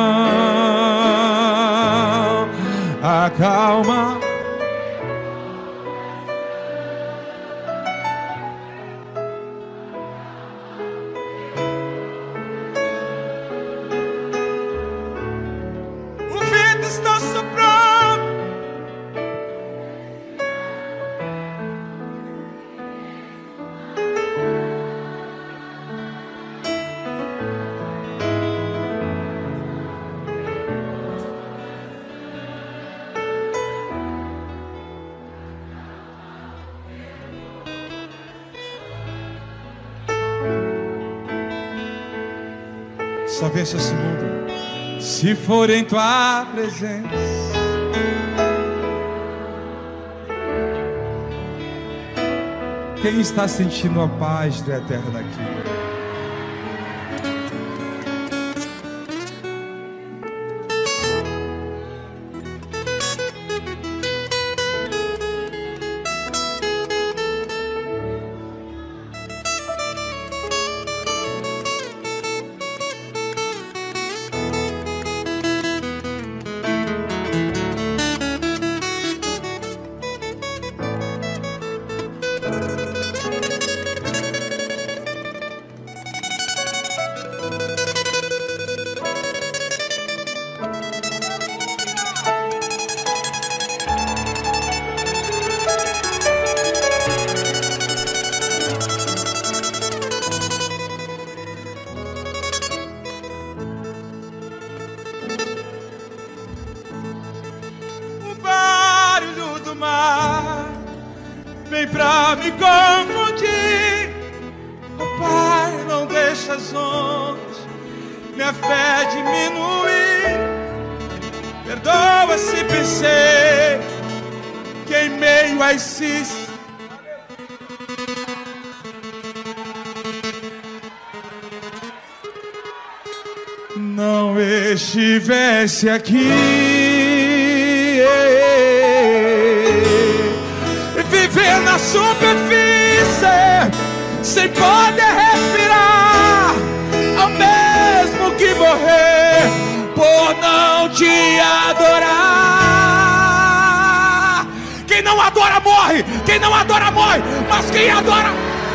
Acalma. O vento está soprando. Só veja esse mundo se for em tua presença. Quem está sentindo a paz do Eterno aqui? Vem pra me confundir, oh Pai, não deixa as ondas minha fé diminuir. Perdoa se pensei que em meio a esses não estivesse aqui. Viver na superfície sem poder respirar, ao mesmo que morrer por não te adorar. Quem não adora morre, quem não adora morre, mas quem adora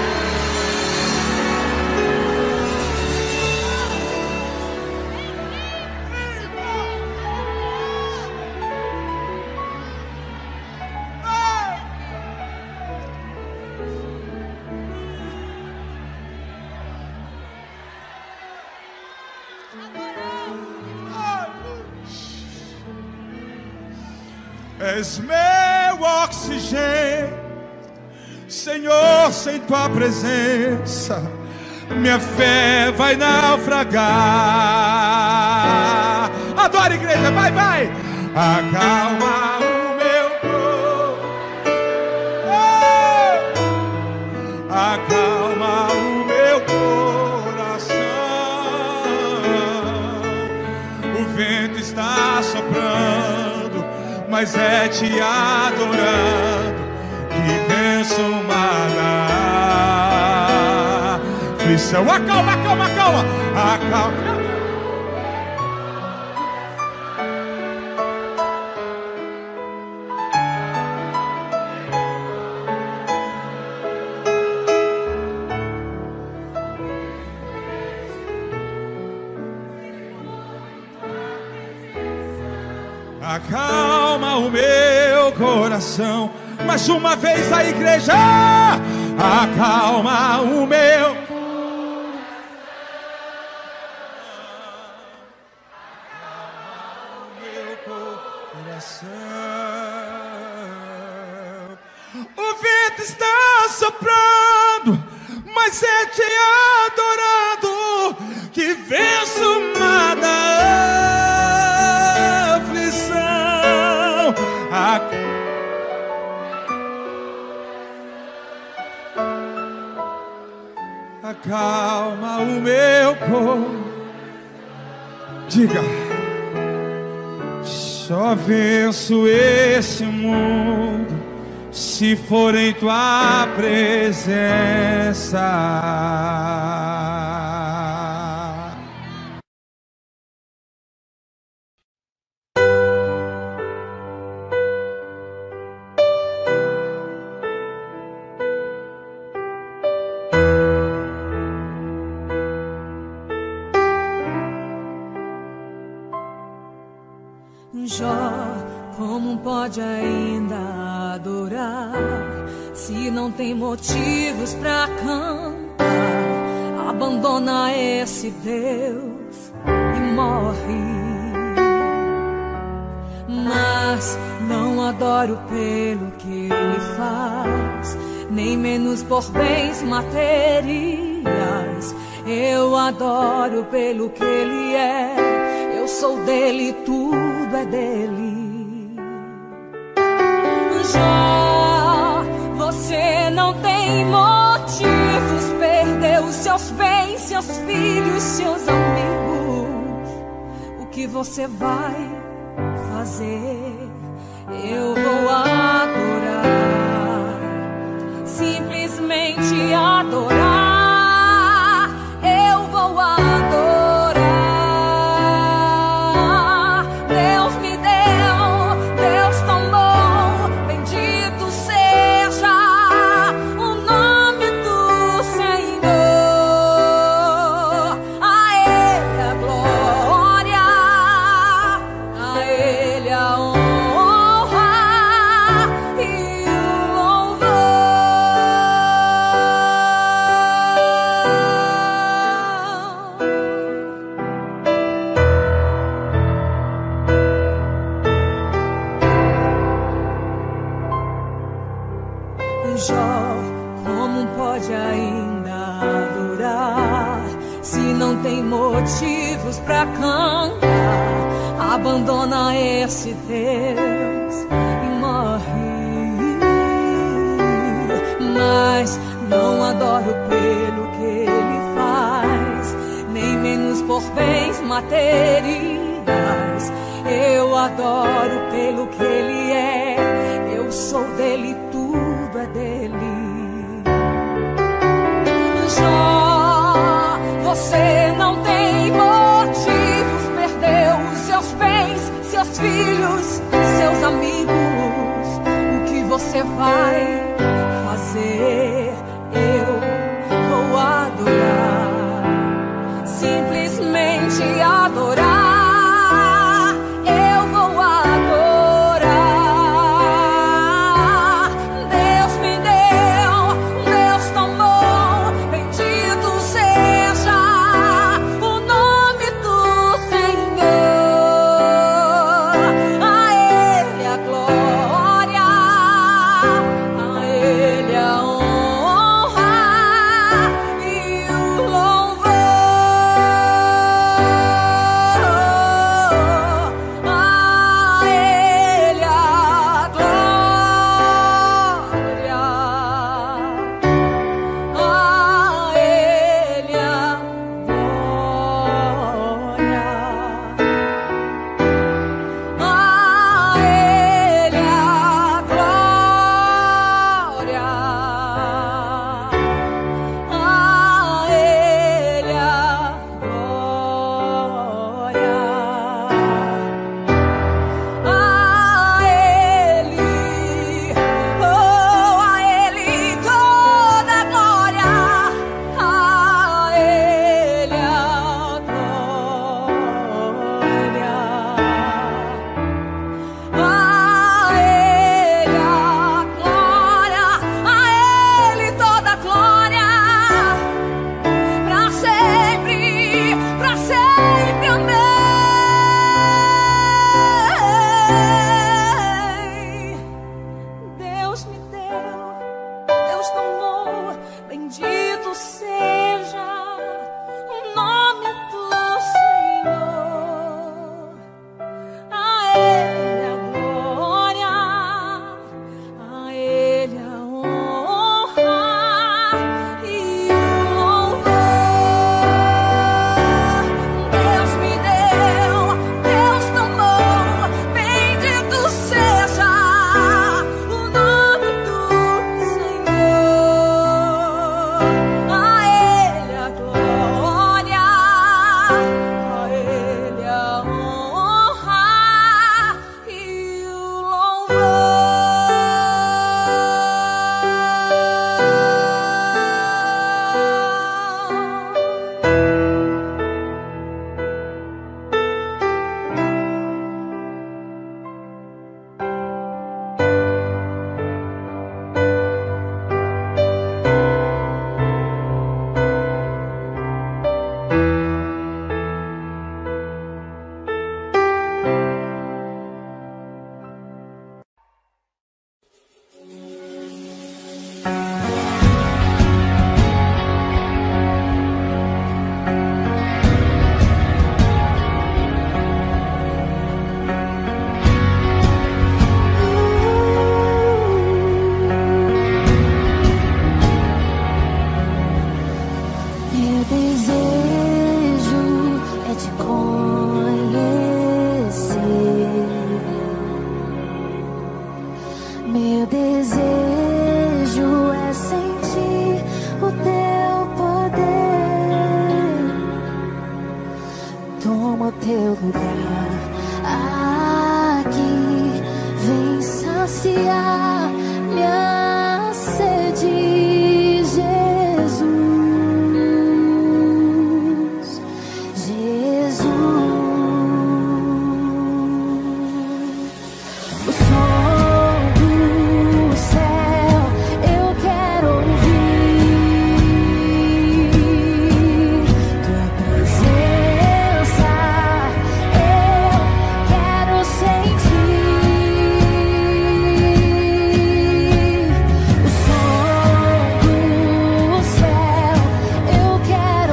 és meu oxigênio, Senhor, sem tua presença minha fé vai naufragar. Adora, igreja, vai, vai. Acalma o meu corpo, oh! Acalma o meu coração. O vento está soprando, mas é te adorando que venço uma aflição. Acalma, acalma, acalma, acalma. Acalma o meu coração. Mais uma vez a igreja. Acalma o meu. Acalma o meu coração. O vento está soprando, mas é te adorando que venço nada. Acalma o meu corpo. Diga: só venço esse mundo se for em tua presença. Jó, como pode ainda adorar se não tem motivos pra cantar? Abandona esse Deus e morre. Mas não adoro pelo que ele faz, nem menos por bens materiais. Eu adoro pelo que ele é. Eu sou dele, tudo é dele. Já você não tem motivos, perdeu seus bens, seus filhos, seus amigos. O que você vai fazer? Eu vou adorar, simplesmente adorar. Eu vou adorar. Motivos pra cantar, abandona esse Deus e morre. Mas não adoro pelo que ele faz, nem menos por bens materiais. Eu adoro pelo que ele é. Eu sou dele, tudo é dele. Jó, você não tem motivos, perdeu os seus bens, seus filhos, seus amigos. O que você vai fazer? Eu vou adorar, simplesmente adorar. Eu vou adorar. Deus me deu, Deus tomou, bendito seja o nome do Senhor. A Ele a glória, a Meu desejo é sentir o teu poder. Toma o teu lugar aqui, vem saciar minha sede, Jesus, Jesus. O som do céu eu quero ouvir, tua presença eu quero sentir. O som do céu eu quero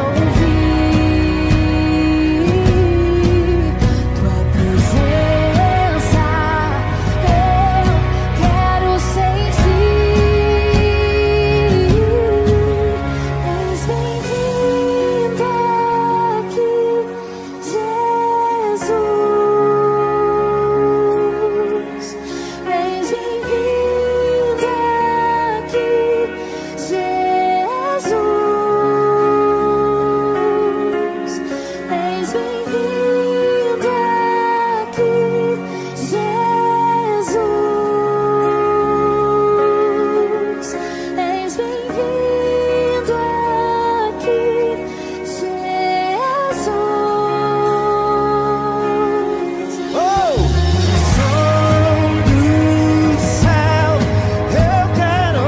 ouvir, tua presença eu quero sentir. És bem-vindo aqui, Jesus. És bem-vindo aqui, Jesus. És bem-vindo aqui, Jesus. És bem-vindo aqui, Jesus. Oh! Som do céu eu quero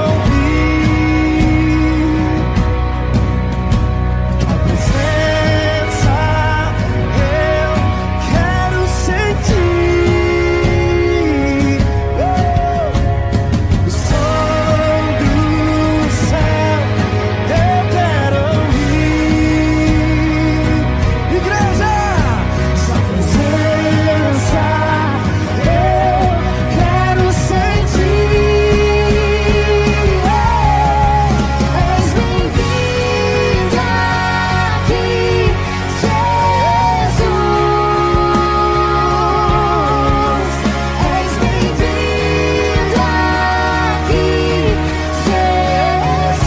ouvir, tua presença eu quero sentir. Uh! O som do céu eu quero ouvir. Igreja, sua presença eu quero sentir. És bem-vindo aqui, Jesus. És bem-vindo aqui, Jesus.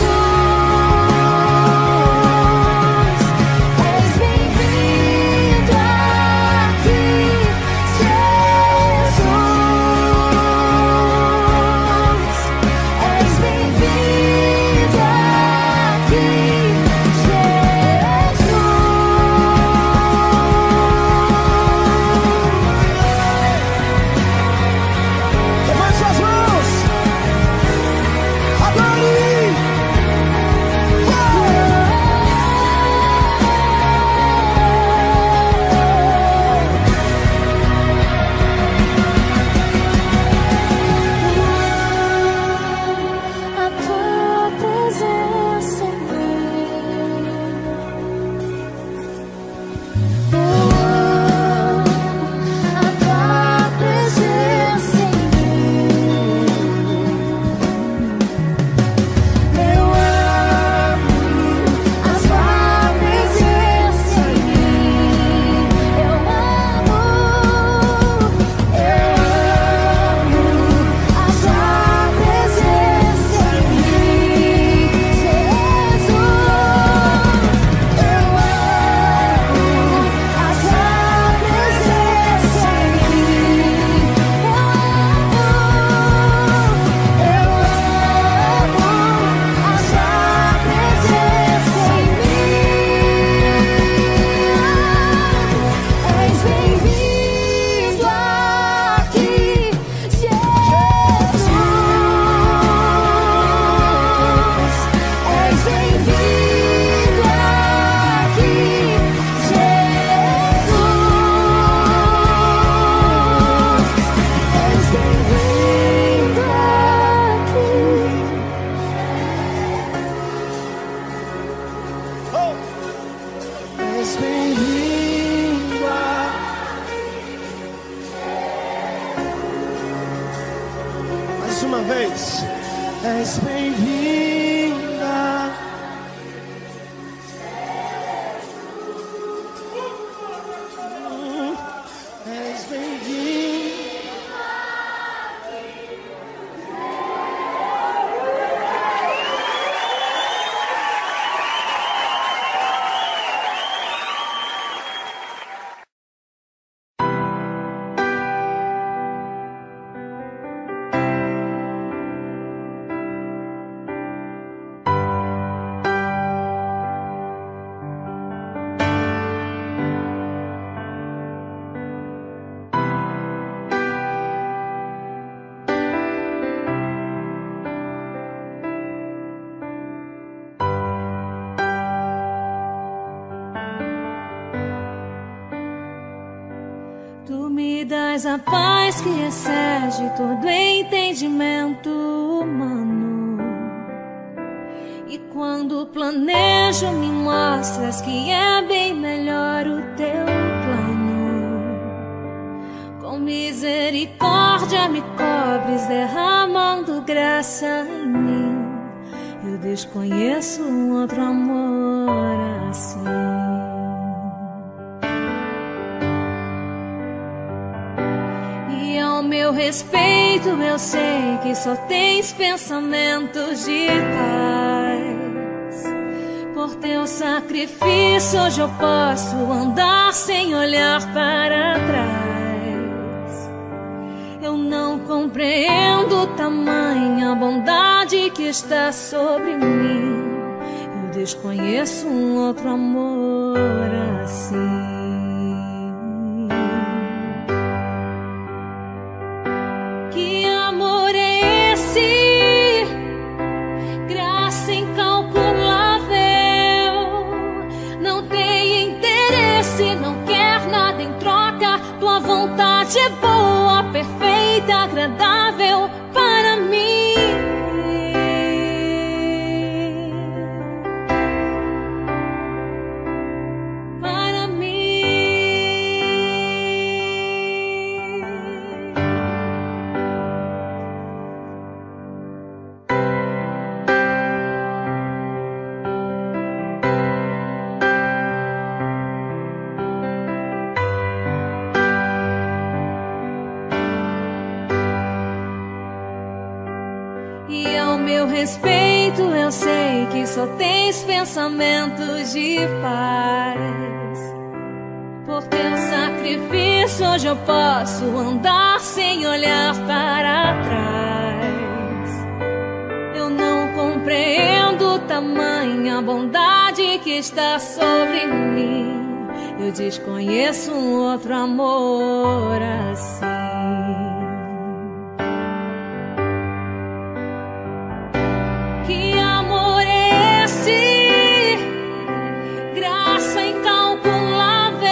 És bem-vindo aqui, Jesus. És bem-vindo aqui, Jesus. Levante suas mãos, adore. A tua presença em mim, eu amo a tua presença em mim, eu amo a tua presença em mim, eu amo, eu amo a tua presença em mim, Jesus. Eu amo a tua presença em mim, eu amo, eu amo a tua presença em mim. És bem-vindo aqui, Jesus. És bem-vindo aqui, Jesus. És bem-vindo aqui. Oh! És bem-vinda. Mais uma vez. És bem-vinda. És bem-vinda. dás a paz que excede todo entendimento humano. E quando planejo, me mostras que é bem melhor o teu plano. Com misericórdia me cobres, derramando graça em mim. Eu desconheço um outro amor assim. E ao meu respeito eu sei que só tens pensamentos de paz. Por teu sacrifício hoje eu posso andar sem olhar para trás. Eu não compreendo tamanha bondade que está sobre mim. Eu desconheço um outro amor assim. Que amor é esse? Graça incalculável. Não tem interesse, não quer nada em troca. Tua vontade é boa, perfeita, agradável para mim. Para mim. E ao meu respeito eu sei que só tens pensamentos de paz. Por teu sacrifício hoje eu posso andar sem olhar para trás. Eu não compreendo tamanha bondade que está sobre mim. Eu desconheço um outro amor assim. Que amor é esse? Graça incalculável.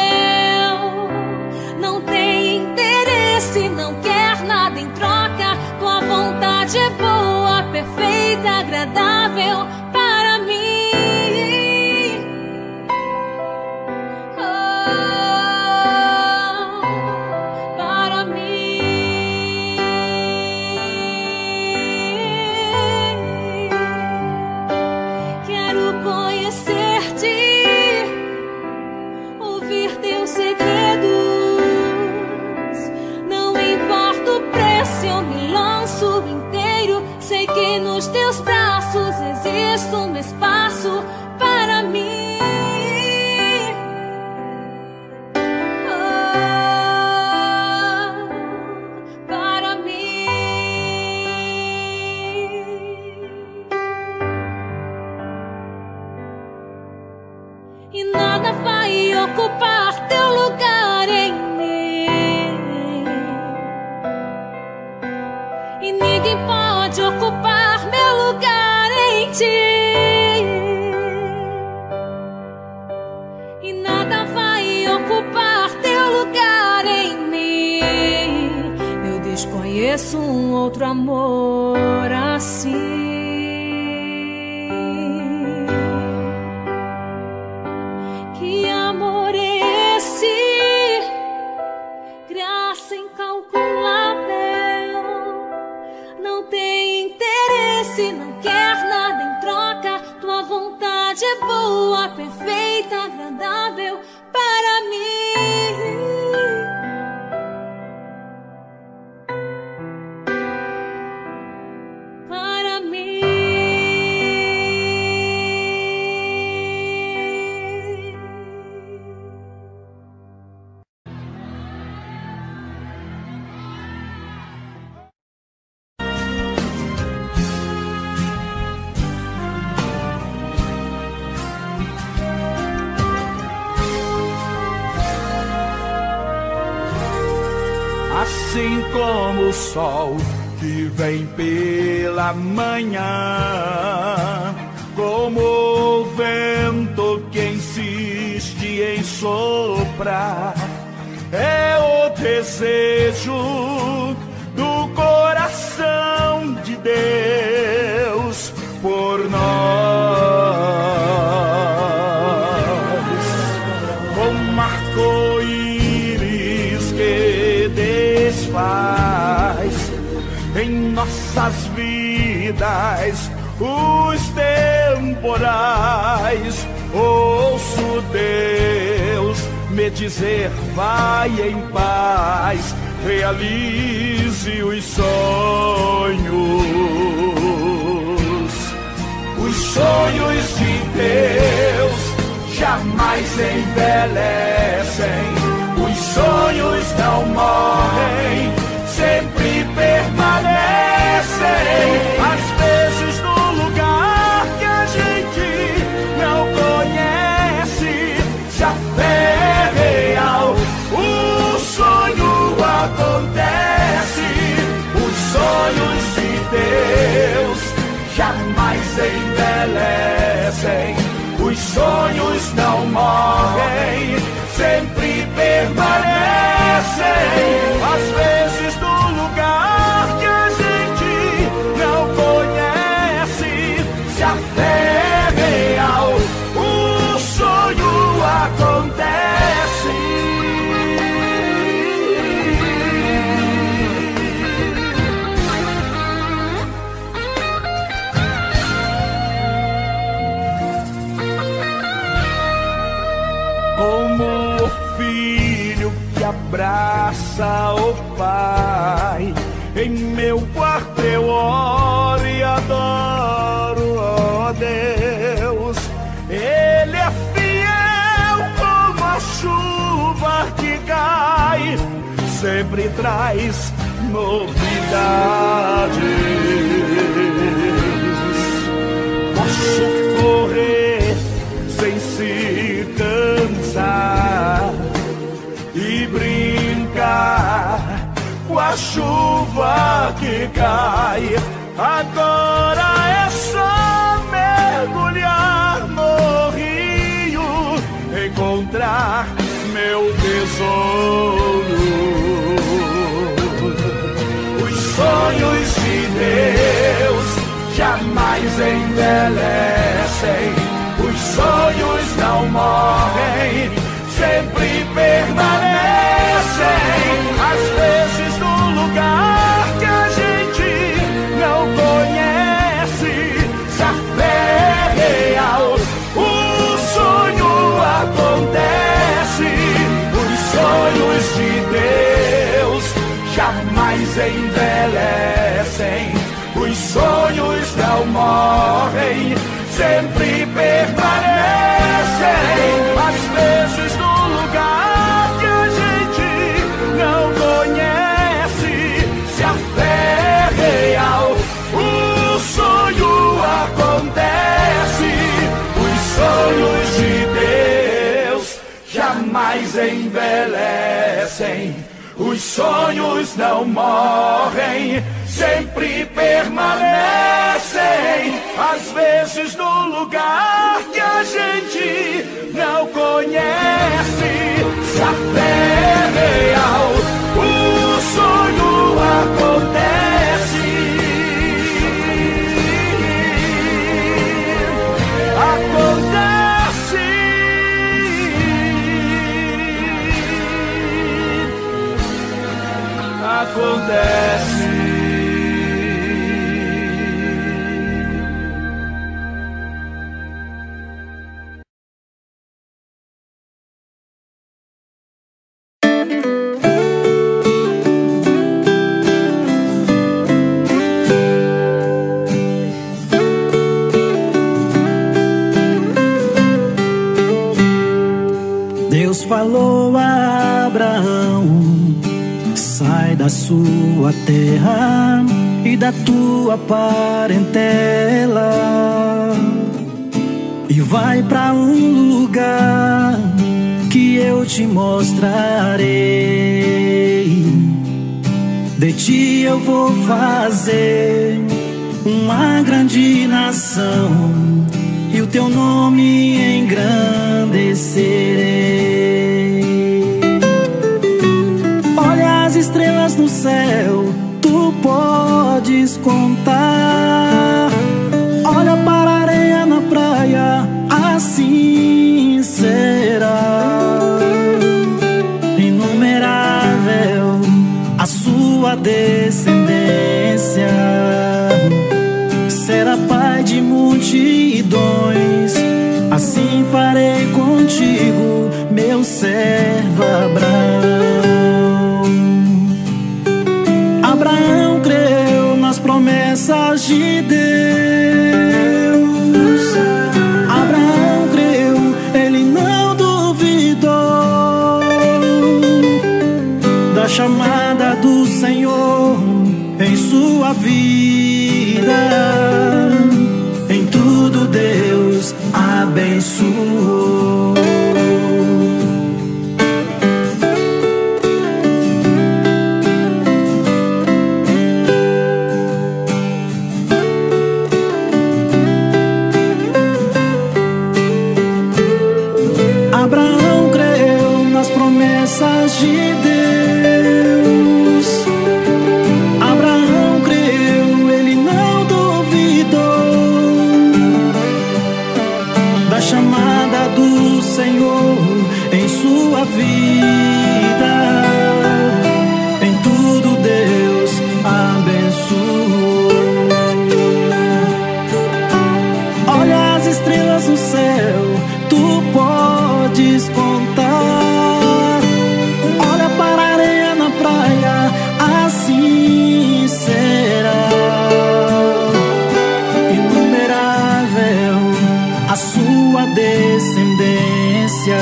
Não tem interesse, não quer nada em troca. Tua vontade é boa, perfeita, agradável para mim. Oh, para mim. Quero conhecer-te, ouvir teus segredos. Não importa o preço, eu me lanço inteiro. Sei que nos teus braços existe um espaço para mim. Oh, para mim. E nada vai ocupar teu lugar em mim. E ninguém pode ocupar meu lugar em ti. E nada vai ocupar teu lugar em mim. Eu desconheço um outro amor assim. Que amor é esse? Graça incalculável. Não tem interesse, não quer nada em troca. Tua vontade é boa, perfeita, agradável para mim. Para mim. Assim como o sol que vem pela manhã, como o vento que insiste em soprar, é o desejo do coração de Deus por nós, como arco-íris que desfaz em nossas vidas os temporais. Ouço Deus me dizer: vai em paz, realize os sonhos. Os sonhos de Deus jamais envelhecem, os sonhos não morrem, sempre permanecem. Às vezes no lugar que a gente não conhece, se a fé é real, o sonho acontece. Os sonhos de Deus jamais envelhecem, os sonhos não morrem, sempre permanecem. Às vezes no lugar que a gente não conhece, se a fé é real, o sonho acontece. Como o filho que abraça o pai, em meu quarto eu oro e adoro, ó Deus. Ele é fiel como a chuva que cai, sempre traz novidades. Posso correr sem se cansar e brincar com a chuva que cai. Agora é só mergulhar no rio, encontrar meu tesouro. Os sonhos de Deus jamais envelhecem, os sonhos não morrem, sempre permanecem. Às vezes no lugar que a gente não conhece, se a fé é real, o sonho acontece. Os sonhos de Deus jamais envelhecem, os sonhos não morrem, sempre permanecem. Às vezes no lugar que a gente não conhece, se a fé é real, o sonho acontece. Os sonhos de Deus jamais envelhecem, os sonhos não morrem, sempre permanecem. Às vezes no lugar que a gente não conhece, se a fé é real, o sonho acontece. Acontece. Acontece. Deus falou a Abraão: sai da sua terra e da tua parentela e vai para um lugar que eu te mostrarei. De ti eu vou fazer uma grande nação e o teu nome engrandecerei. podes contar. Olha para a areia na praia, assim será. Inumerável a sua descendência, será pai de multidões. Assim farei contigo, meu servo Abraão. Abraão creu nas promessas de Deus. Abraão creu, ele não duvidou da chamada do Senhor em sua vida. Em tudo Deus abençoou. Abraão creu nas promessas de Deus. Abraão creu, ele não duvidou da chamada do Senhor em sua vida. Em tudo Deus abençoou. Olha as estrelas no céu, tu podes contar. Olha para a areia na praia, assim será. Inumerável a sua descendência,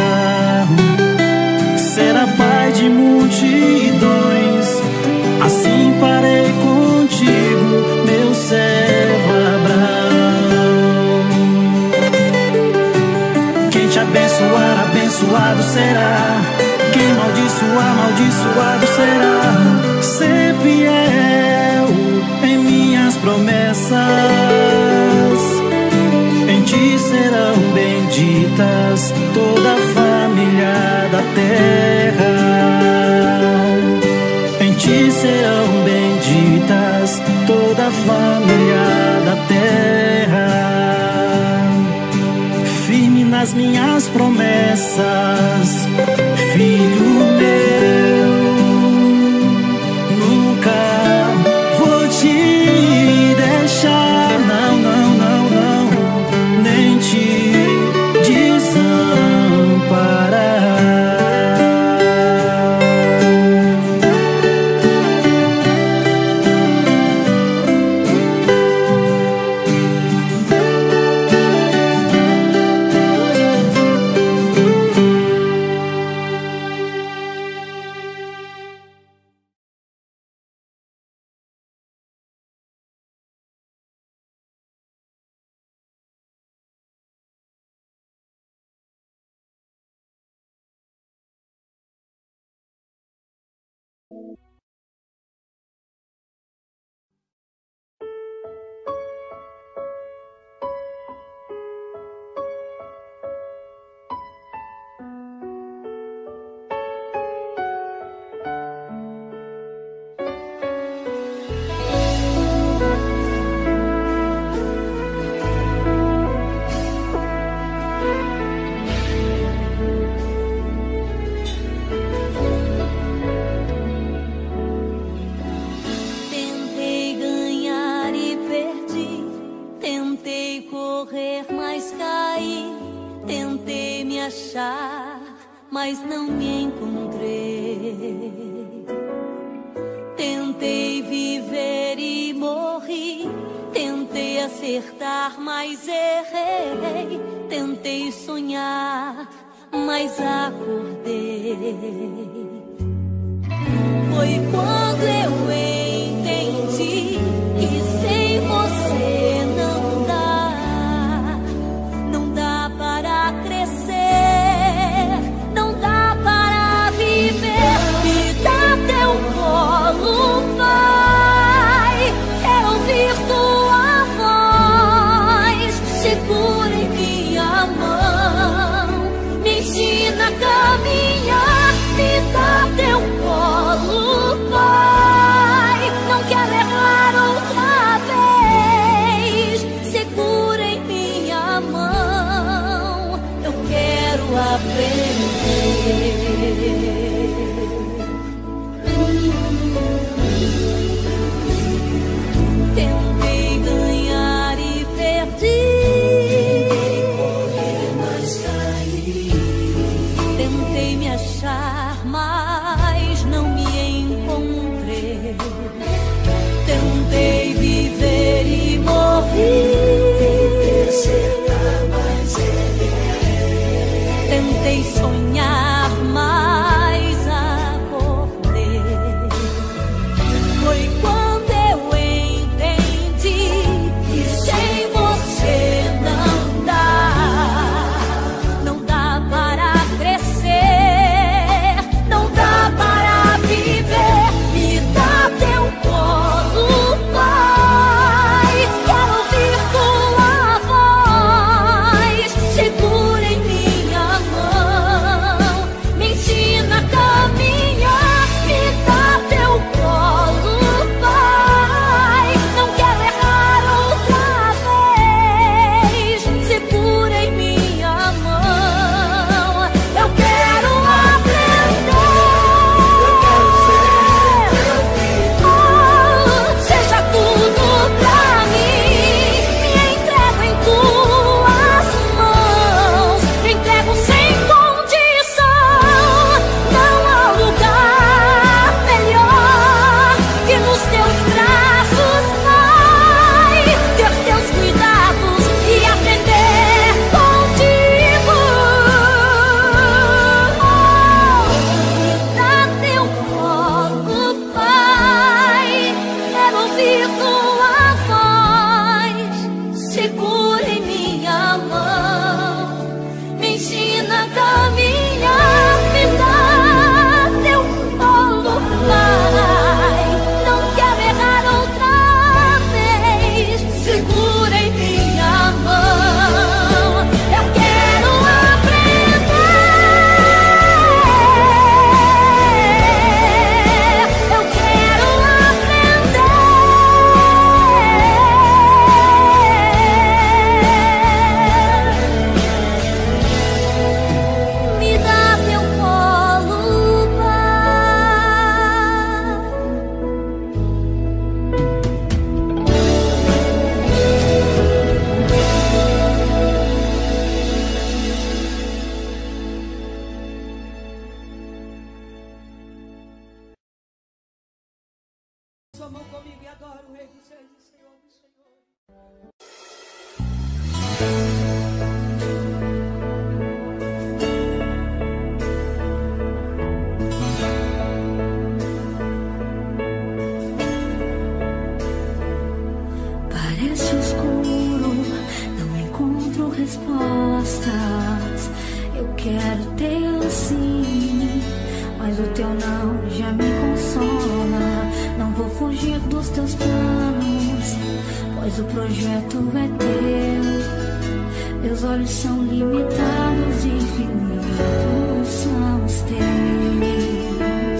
será pai de multidões. Assim farei contigo, meu servo Abraão. Quem te abençoar, abençoado será. Quem amaldiçoar, amaldiçoado será. Ser fiel em minhas promessas, em ti serão benditas toda a família da terra. Em ti serão benditas toda a família da terra. Firme nas minhas promessas, filho meu, nunca vou te deixar, não, não, não, não, nem te desamparar. Mas não me encontrei. Tentei viver e morri. Tentei acertar, mas errei. Tentei sonhar, mas acordei. Foi quando eu entendi que sem você não dá, não dá para crescer. Caminhar, me dá teu colo, Pai. Não quero errar. fez sonhar, mas acordei. Foi quando eu entendi que sem você não dá, não dá para crescer, não dá para viver. Me dá teu colo, Pai, quero ouvir tua voz. Segura em minha mão, me ensina a caminhar. Me dá teu colo, Pai, não quero errar outra vez. Segura em minha mão, eu quero aprender. Oh, seja tudo pra mim, me entrego em tuas mãos, me entrego sem condição. Não há lugar melhor que nos teus braços, Pai, ter teus cuidados e aprender contigo. Me dá teu colo, Pai, quero ouvir tua voz. Segura em minha mão, me ensina a caminhar. Me dá teu colo, Pai, não quero errar outra vez. Segura em minha mão, eu quero aprender. Eu quero aprender. Me dá teu colo, Pai. Sua mão comigo e adora o Rei dos Reis e Senhor dos Senhores. Parece escuro, não encontro respostas. Eu quero teu sim, mas o teu não já me consola. Não vou fugir dos teus planos, pois o projeto é teu. Meus olhos são limitados, infinitos são os teus.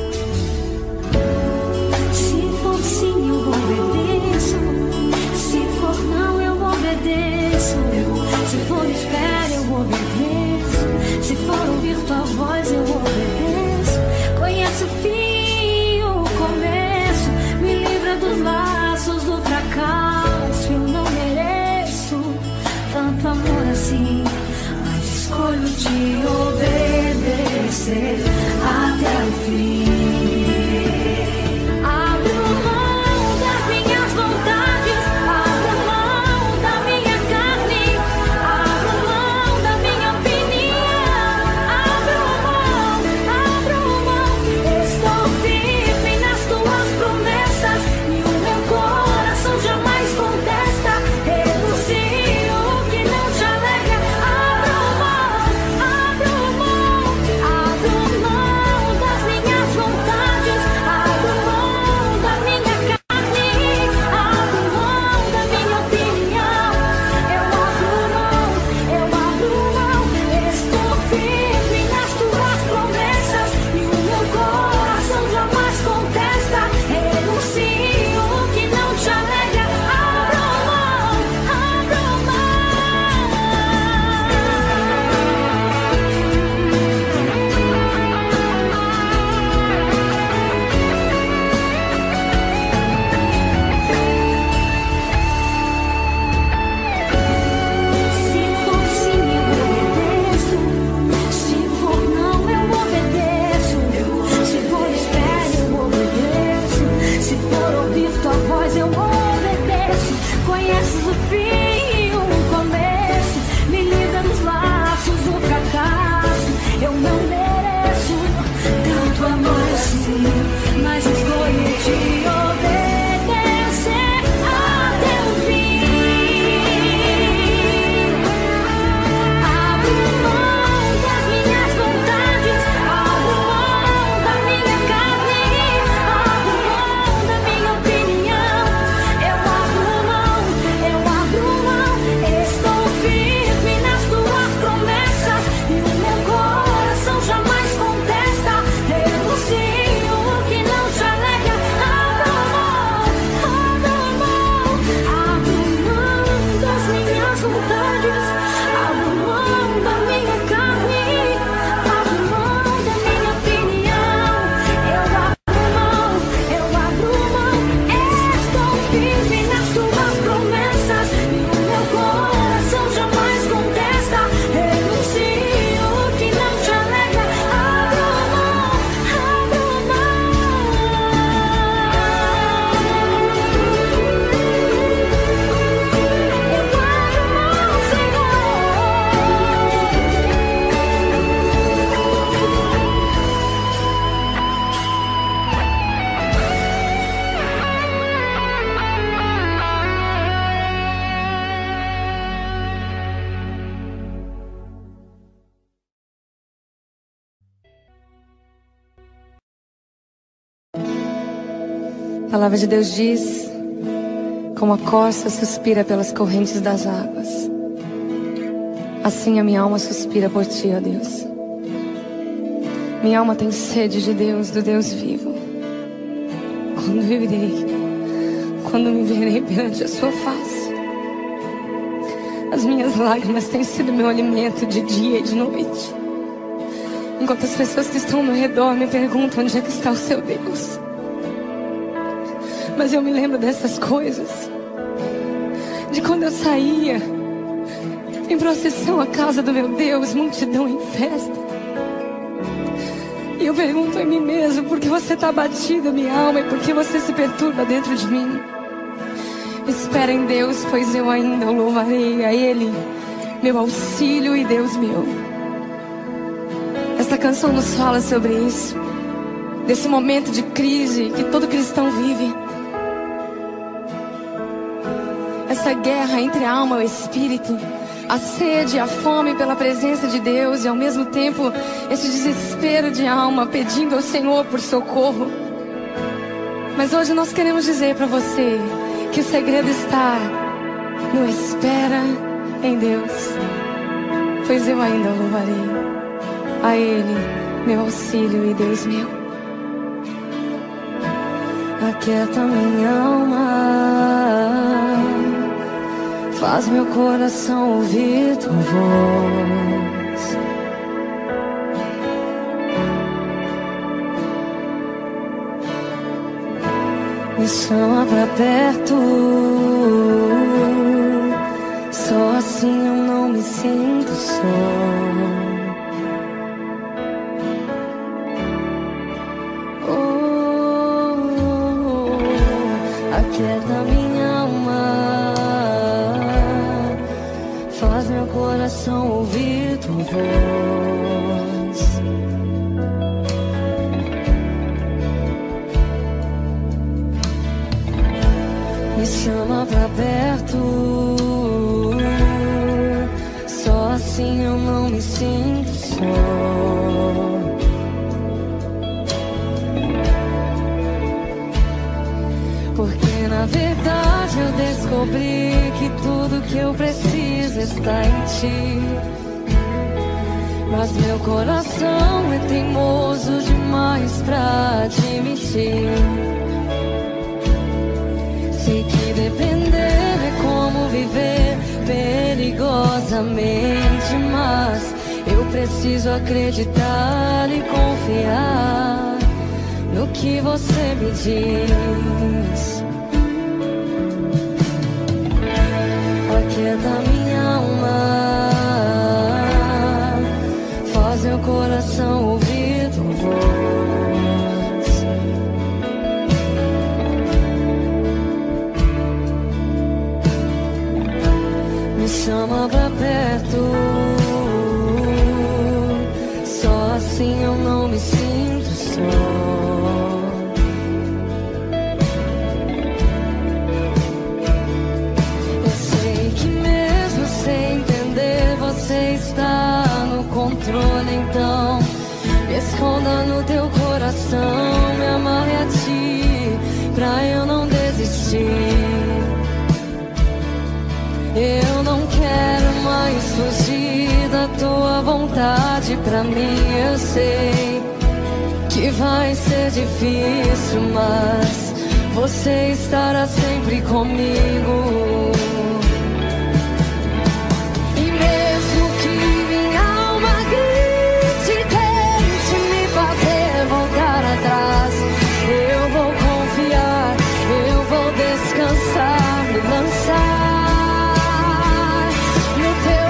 Se for sim, eu obedeço. Se for não, eu obedeço. Se for espera, eu obedeço. Se for ouvir tua voz, eu obedeço. Conheço o fim e o começo. Me livra dos laços do fracasso. Eu não mereço tanto amor assim, mas escolho te obedecer até o fim. Abro mão das minhas vontades, abro mão da minha carne, abro mão da minha opinião, abro mão, abro mão. Estou firme nas tuas promessas e o meu coração jamais contesta. Renuncio o que não te alegra. Abro mão, abro mão, abro A palavra de Deus diz: como a corça suspira pelas correntes das águas, assim a minha alma suspira por ti, ó Deus. Minha alma tem sede de Deus, do Deus vivo. Quando eu irei, quando me verei perante a sua face. As minhas lágrimas têm sido meu alimento de dia e de noite, enquanto as pessoas que estão ao meu redor me perguntam onde é que está o seu Deus. Mas eu me lembro dessas coisas, de quando eu saía em procissão à casa do meu Deus, multidão em festa. E eu pergunto a mim mesmo: por que você está abatida, minha alma, e por que você se perturba dentro de mim? Espera em Deus, pois eu ainda o louvarei, a Ele, meu auxílio e Deus meu. Esta canção nos fala sobre isso, desse momento de crise que todo cristão vive. Essa guerra entre a alma e o espírito, a sede, a fome pela presença de Deus, e ao mesmo tempo esse desespero de alma pedindo ao Senhor por socorro. Mas hoje nós queremos dizer para você que o segredo está no espera em Deus, pois eu ainda o louvarei, a Ele, meu auxílio e Deus meu. Aquieta minha alma, faz meu coração ouvir tua voz. Me chama pra perto, só assim eu não me sinto só. Oh, oh, oh. Aquieta minha alma, faz meu coração ouvir tua voz. Me chama pra perto, só assim eu não me sinto só. Porque na verdade eu descobri que tudo que eu preciso está em ti. Mas meu coração é teimoso demais pra admitir. Sei que depender é como viver perigosamente, mas eu preciso acreditar e confiar no que você me diz. Aquieta minha alma, faz meu coração ouvir tua voz. Me chama pra perto, só assim eu não me sinto só. Você está no controle, então me esconda no teu coração, me amarre a ti, pra eu não desistir. Eu não quero mais fugir da tua vontade pra mim. Eu sei que vai ser difícil, mas você estará sempre comigo. Descansar, me lançar no teu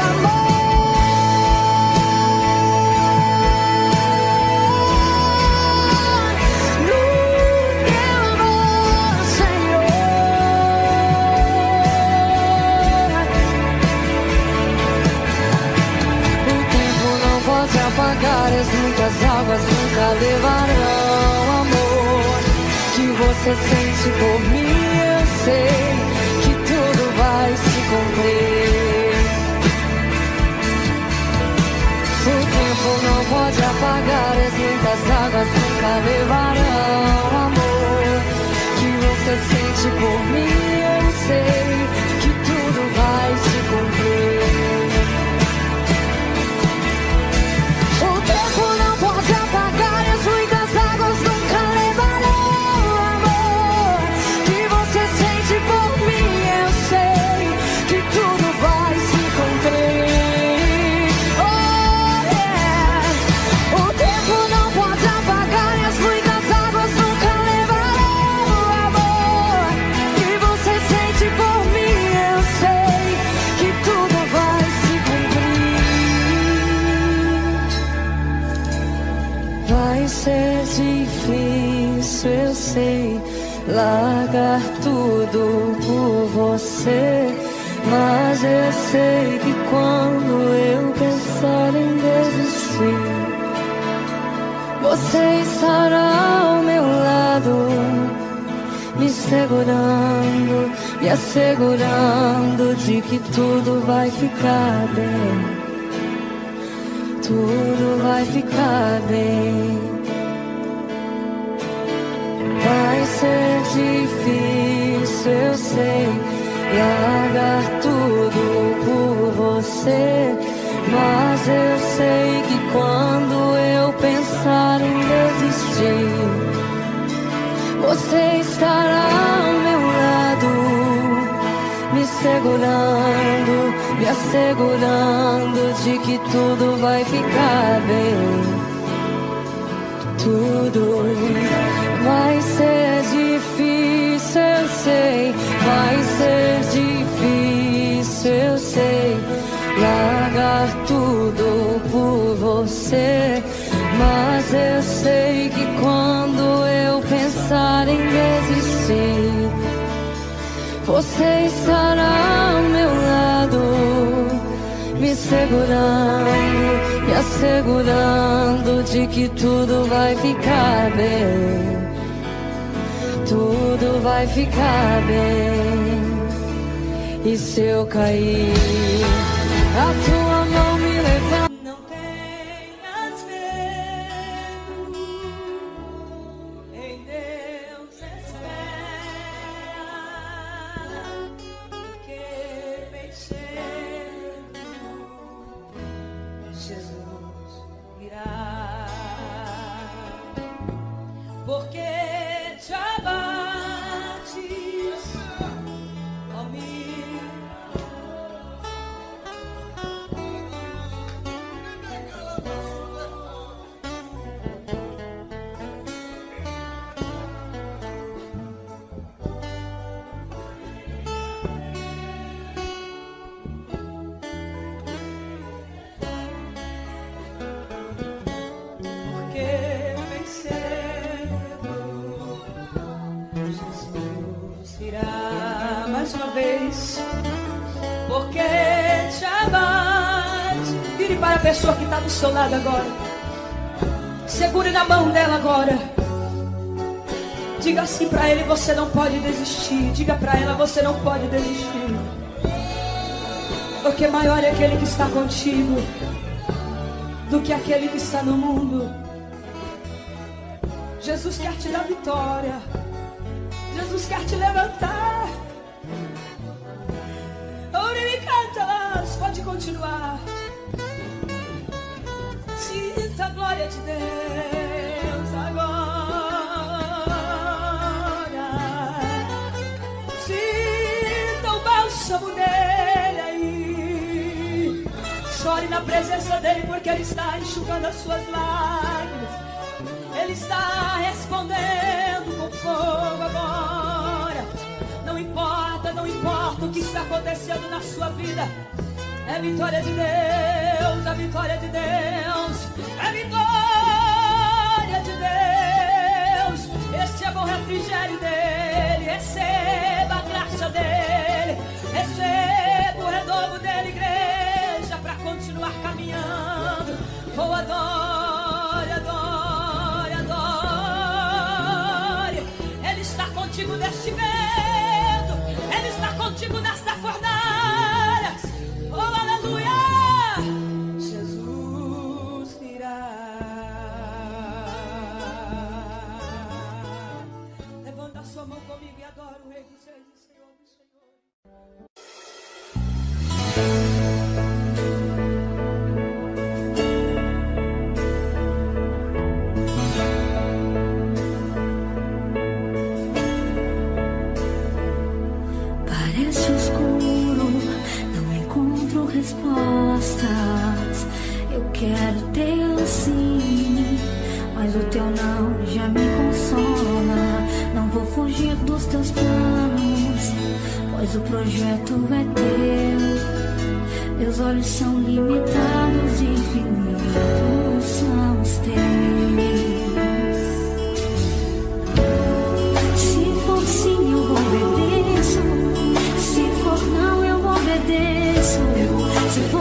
amor, no teu amor, Senhor. O tempo não pode apagar, as muitas águas nunca levarão amor que você sente por mim. Sei que tudo vai se cumprir. O tempo não pode apagar, as muitas águas nunca levarão amor que você largar tudo por você. Mas eu sei que quando eu pensar em desistir, você estará ao meu lado, me segurando, me assegurando de que tudo vai ficar bem. Tudo vai ficar bem. Vai ser difícil, eu sei, largar tudo por você. Mas eu sei que quando eu pensar em desistir, você estará ao meu lado, me segurando, me assegurando de que tudo vai ficar bem. Tudo vai ser difícil, eu sei, vai ser difícil, eu sei, largar tudo por você. Mas eu sei que quando eu pensar em desistir, você estará ao meu lado, me segurando, me assegurando de que tudo vai ficar bem. Tudo vai ficar bem. E se eu cair, a tua mão me levanta. Não tenhas medo, em Deus espera, porque bem cedo Jesus virá, porque te abates, ó mim. Mais uma vez, porque te abate. Vire para a pessoa que está do seu lado agora, segure na mão dela agora. Diga assim para ele: você não pode desistir. Diga para ela: você não pode desistir, porque maior é aquele que está contigo do que aquele que está no mundo. Jesus quer te dar vitória, Jesus quer te levantar. Pode continuar. Sinta a glória de Deus agora. Sinta o bálsamo dele aí. Chore na presença dele, porque ele está enxugando as suas lágrimas. Ele está respondendo com fogo agora. Não importa, não importa o que está acontecendo na sua vida. É vitória de Deus, a vitória de Deus, é vitória de Deus. Este é bom refrigério dele, receba a graça dele, receba o renovo dele, igreja, para continuar caminhando. Oh, adore, adore, adore. Ele está contigo neste vento, ele está contigo nesta fornalha. Oh, aleluia! Jesus virá. Levanta a sua mão comigo e adora o Rei dos Reis, o Senhor dos senhores. Parece escuro, não encontro respostas. Eu quero ter sim, mas o teu não já me consola. Não vou fugir dos teus planos, pois o projeto é teu. Meus olhos são limitados, infinitos são os teus. Se for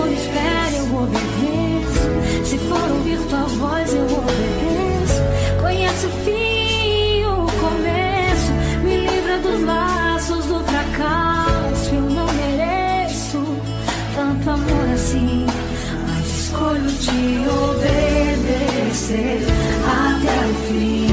espera eu obedeço. Se for ouvir tua voz eu obedeço. Conheço o fim e o começo. Me livra dos laços do fracasso. Eu não mereço tanto amor assim, mas escolho te obedecer até o fim.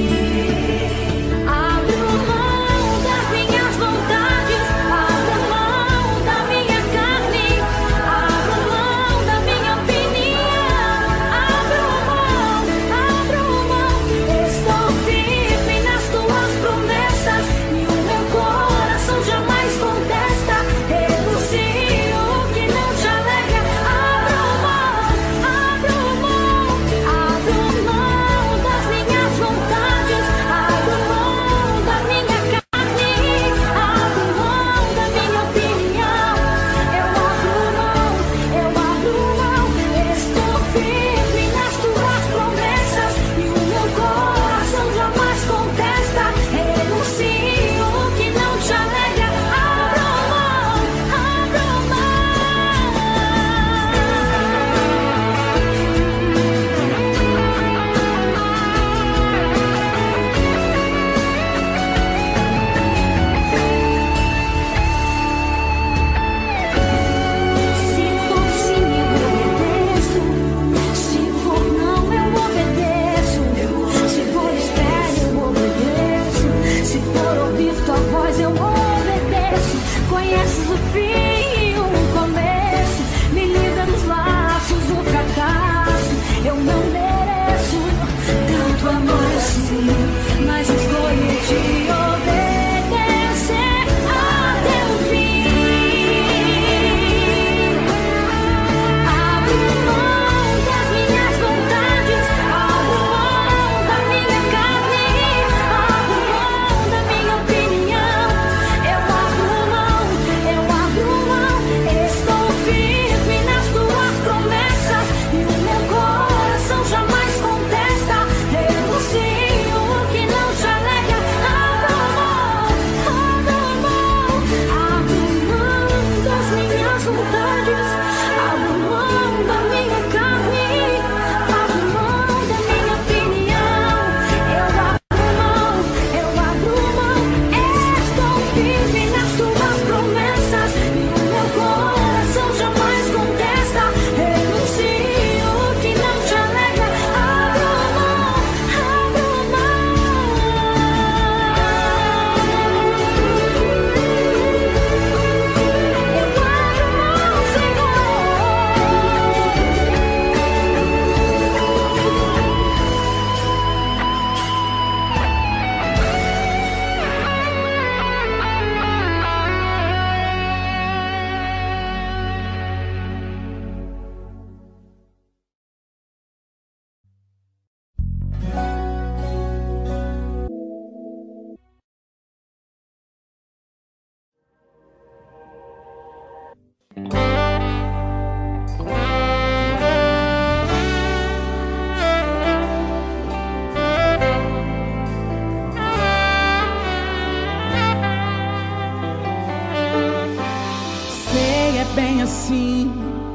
Bem assim,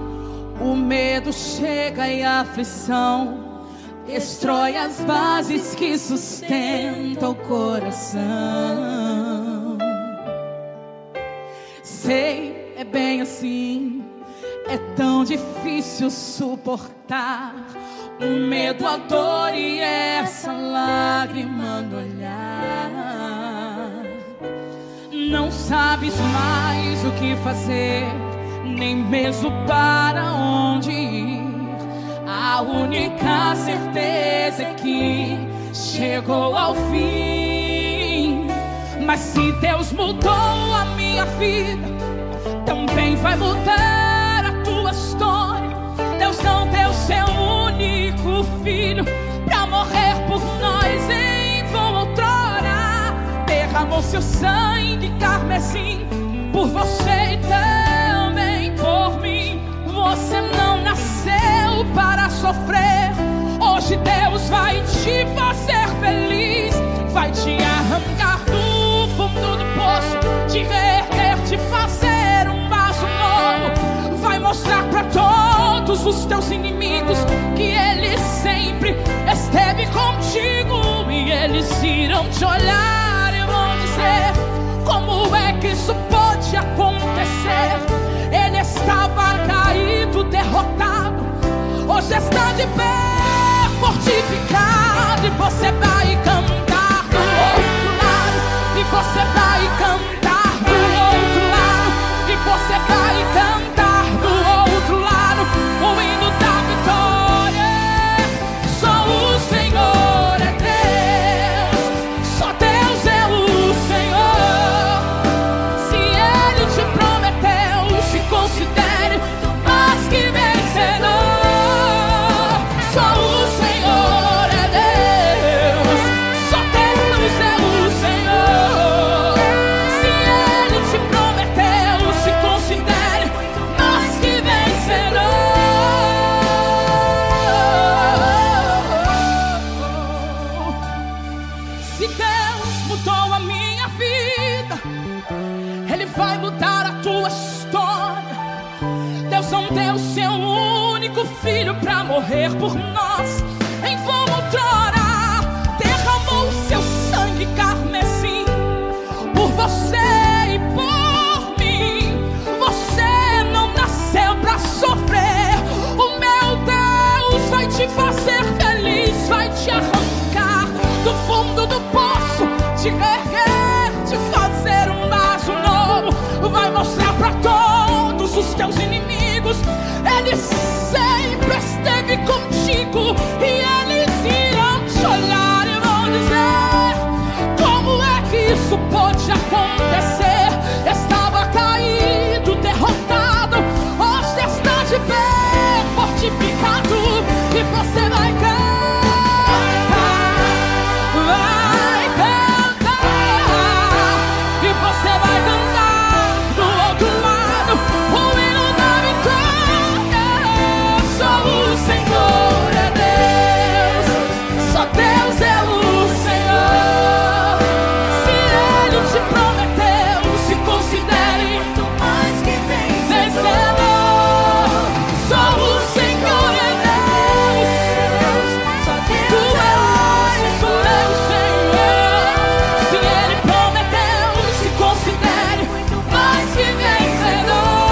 o medo chega e a aflição destrói as bases que sustentam o coração. Sei, é bem assim, é tão difícil suportar o medo, a dor e essa lágrima no olhar. Não sabes mais o que fazer, nem mesmo para onde ir. A única certeza é que chegou ao fim. Mas se Deus mudou a minha vida, também vai mudar a tua história. Deus não deu seu único filho pra morrer por nós em vão outrora. Derramou seu sangue carmesim por você e também por mim. Você não nasceu para sofrer. Hoje Deus vai te fazer feliz. Vai te arrancar do fundo do poço, te reerguer, te fazer um vaso novo. Vai mostrar pra todos os teus inimigos, que Ele sempre esteve contigo. E eles irão te olhar e vão dizer: como é que isso pode acontecer? Ele estava caído, derrotado, hoje está de pé, fortificado. E você vai cantar do outro lado, e você vai cantar do outro lado, e você vai cantar do outro lado o hino da vitória. Só o Senhor é Deus, só Deus é o Senhor. Se Ele te prometeu, se considere mais que vencedor. Só o Senhor é Deus, só Deus é o Senhor. Se Ele te prometeu, se considere mais que vencedor. Se Deus mudou a minha vida, Ele vai mudar a tua história. Deus não deu seu único filho pra morrer por nós em vão outrora. Derramou seu sangue carmesim por você e por mim. Você não nasceu pra sofrer. O meu Deus vai te fazer feliz, vai te arrancar do fundo do poço, te erguer, te fazer um vaso novo. Vai mostrar pra todos os teus inimigos: Ele sempre esteve contigo. E eles irão te olhar e vão dizer: como é que isso pode acontecer? Estava caído, derrotado, hoje está de pé, fortificado. E você vai cantar, vai cantar, e você vai cantar do outro lado o hino da vitória. Só o Senhor é Deus, só Deus é o Senhor. Se Ele te prometeu, se considere muito mais que vencedor. Só o Senhor é Deus, só Deus tu é o Senhor. Se Ele prometeu, se considere muito mais que vencedor.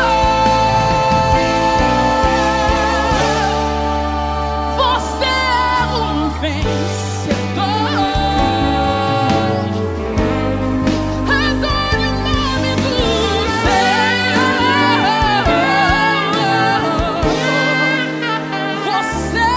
Você é um vencedor. Adore o nome do Senhor. Você é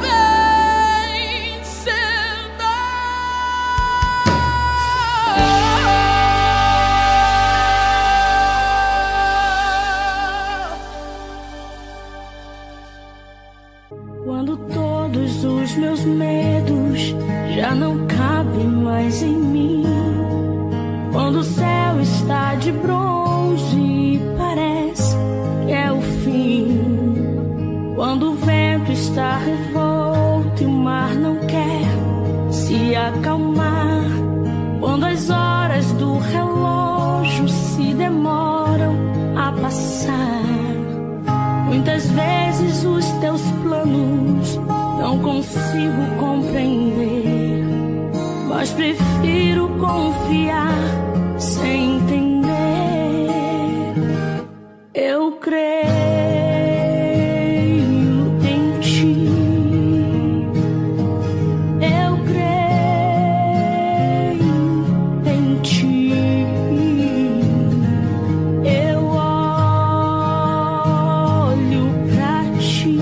vencedor. Quando todos os meus medos já não cabem mais em mim, quando o céu está de bronze e parece que é o fim, quando o vento está revolto e o mar não quer se acalmar, quando as horas do relógio se demoram a passar, muitas vezes os teus planos não consigo compreender, mas prefiro confiar sem entender. Eu creio em ti, eu creio em ti. Eu olho pra ti,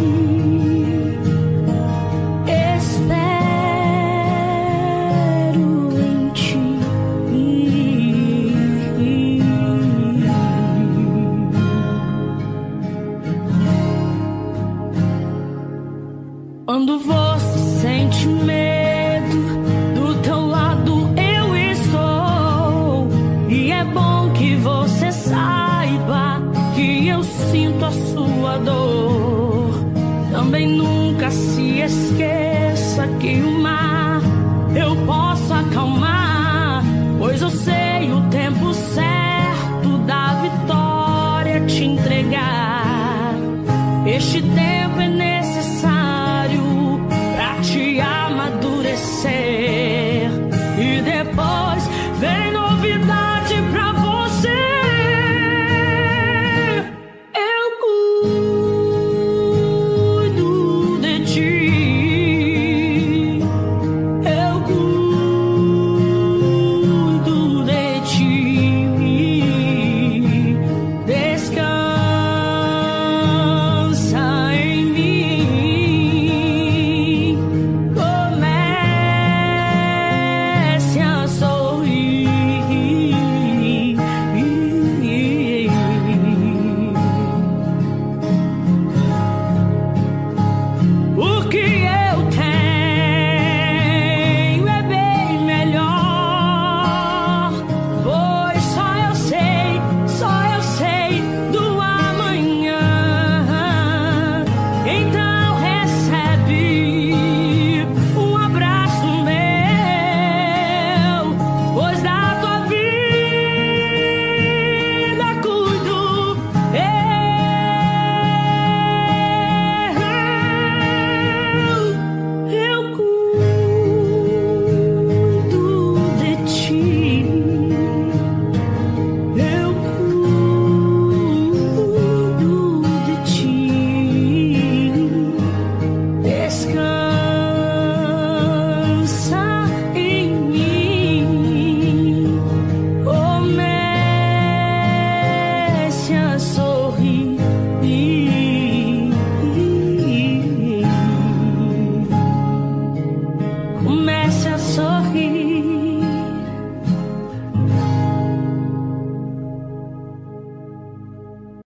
espero em ti. Quando você sente medo, do teu lado eu estou. E é bom que você saiba que eu sinto a sua dor. Também nunca se esqueça que o mar eu posso acalmar, pois eu sei o tempo certo da vitória te entregar. Neste tempo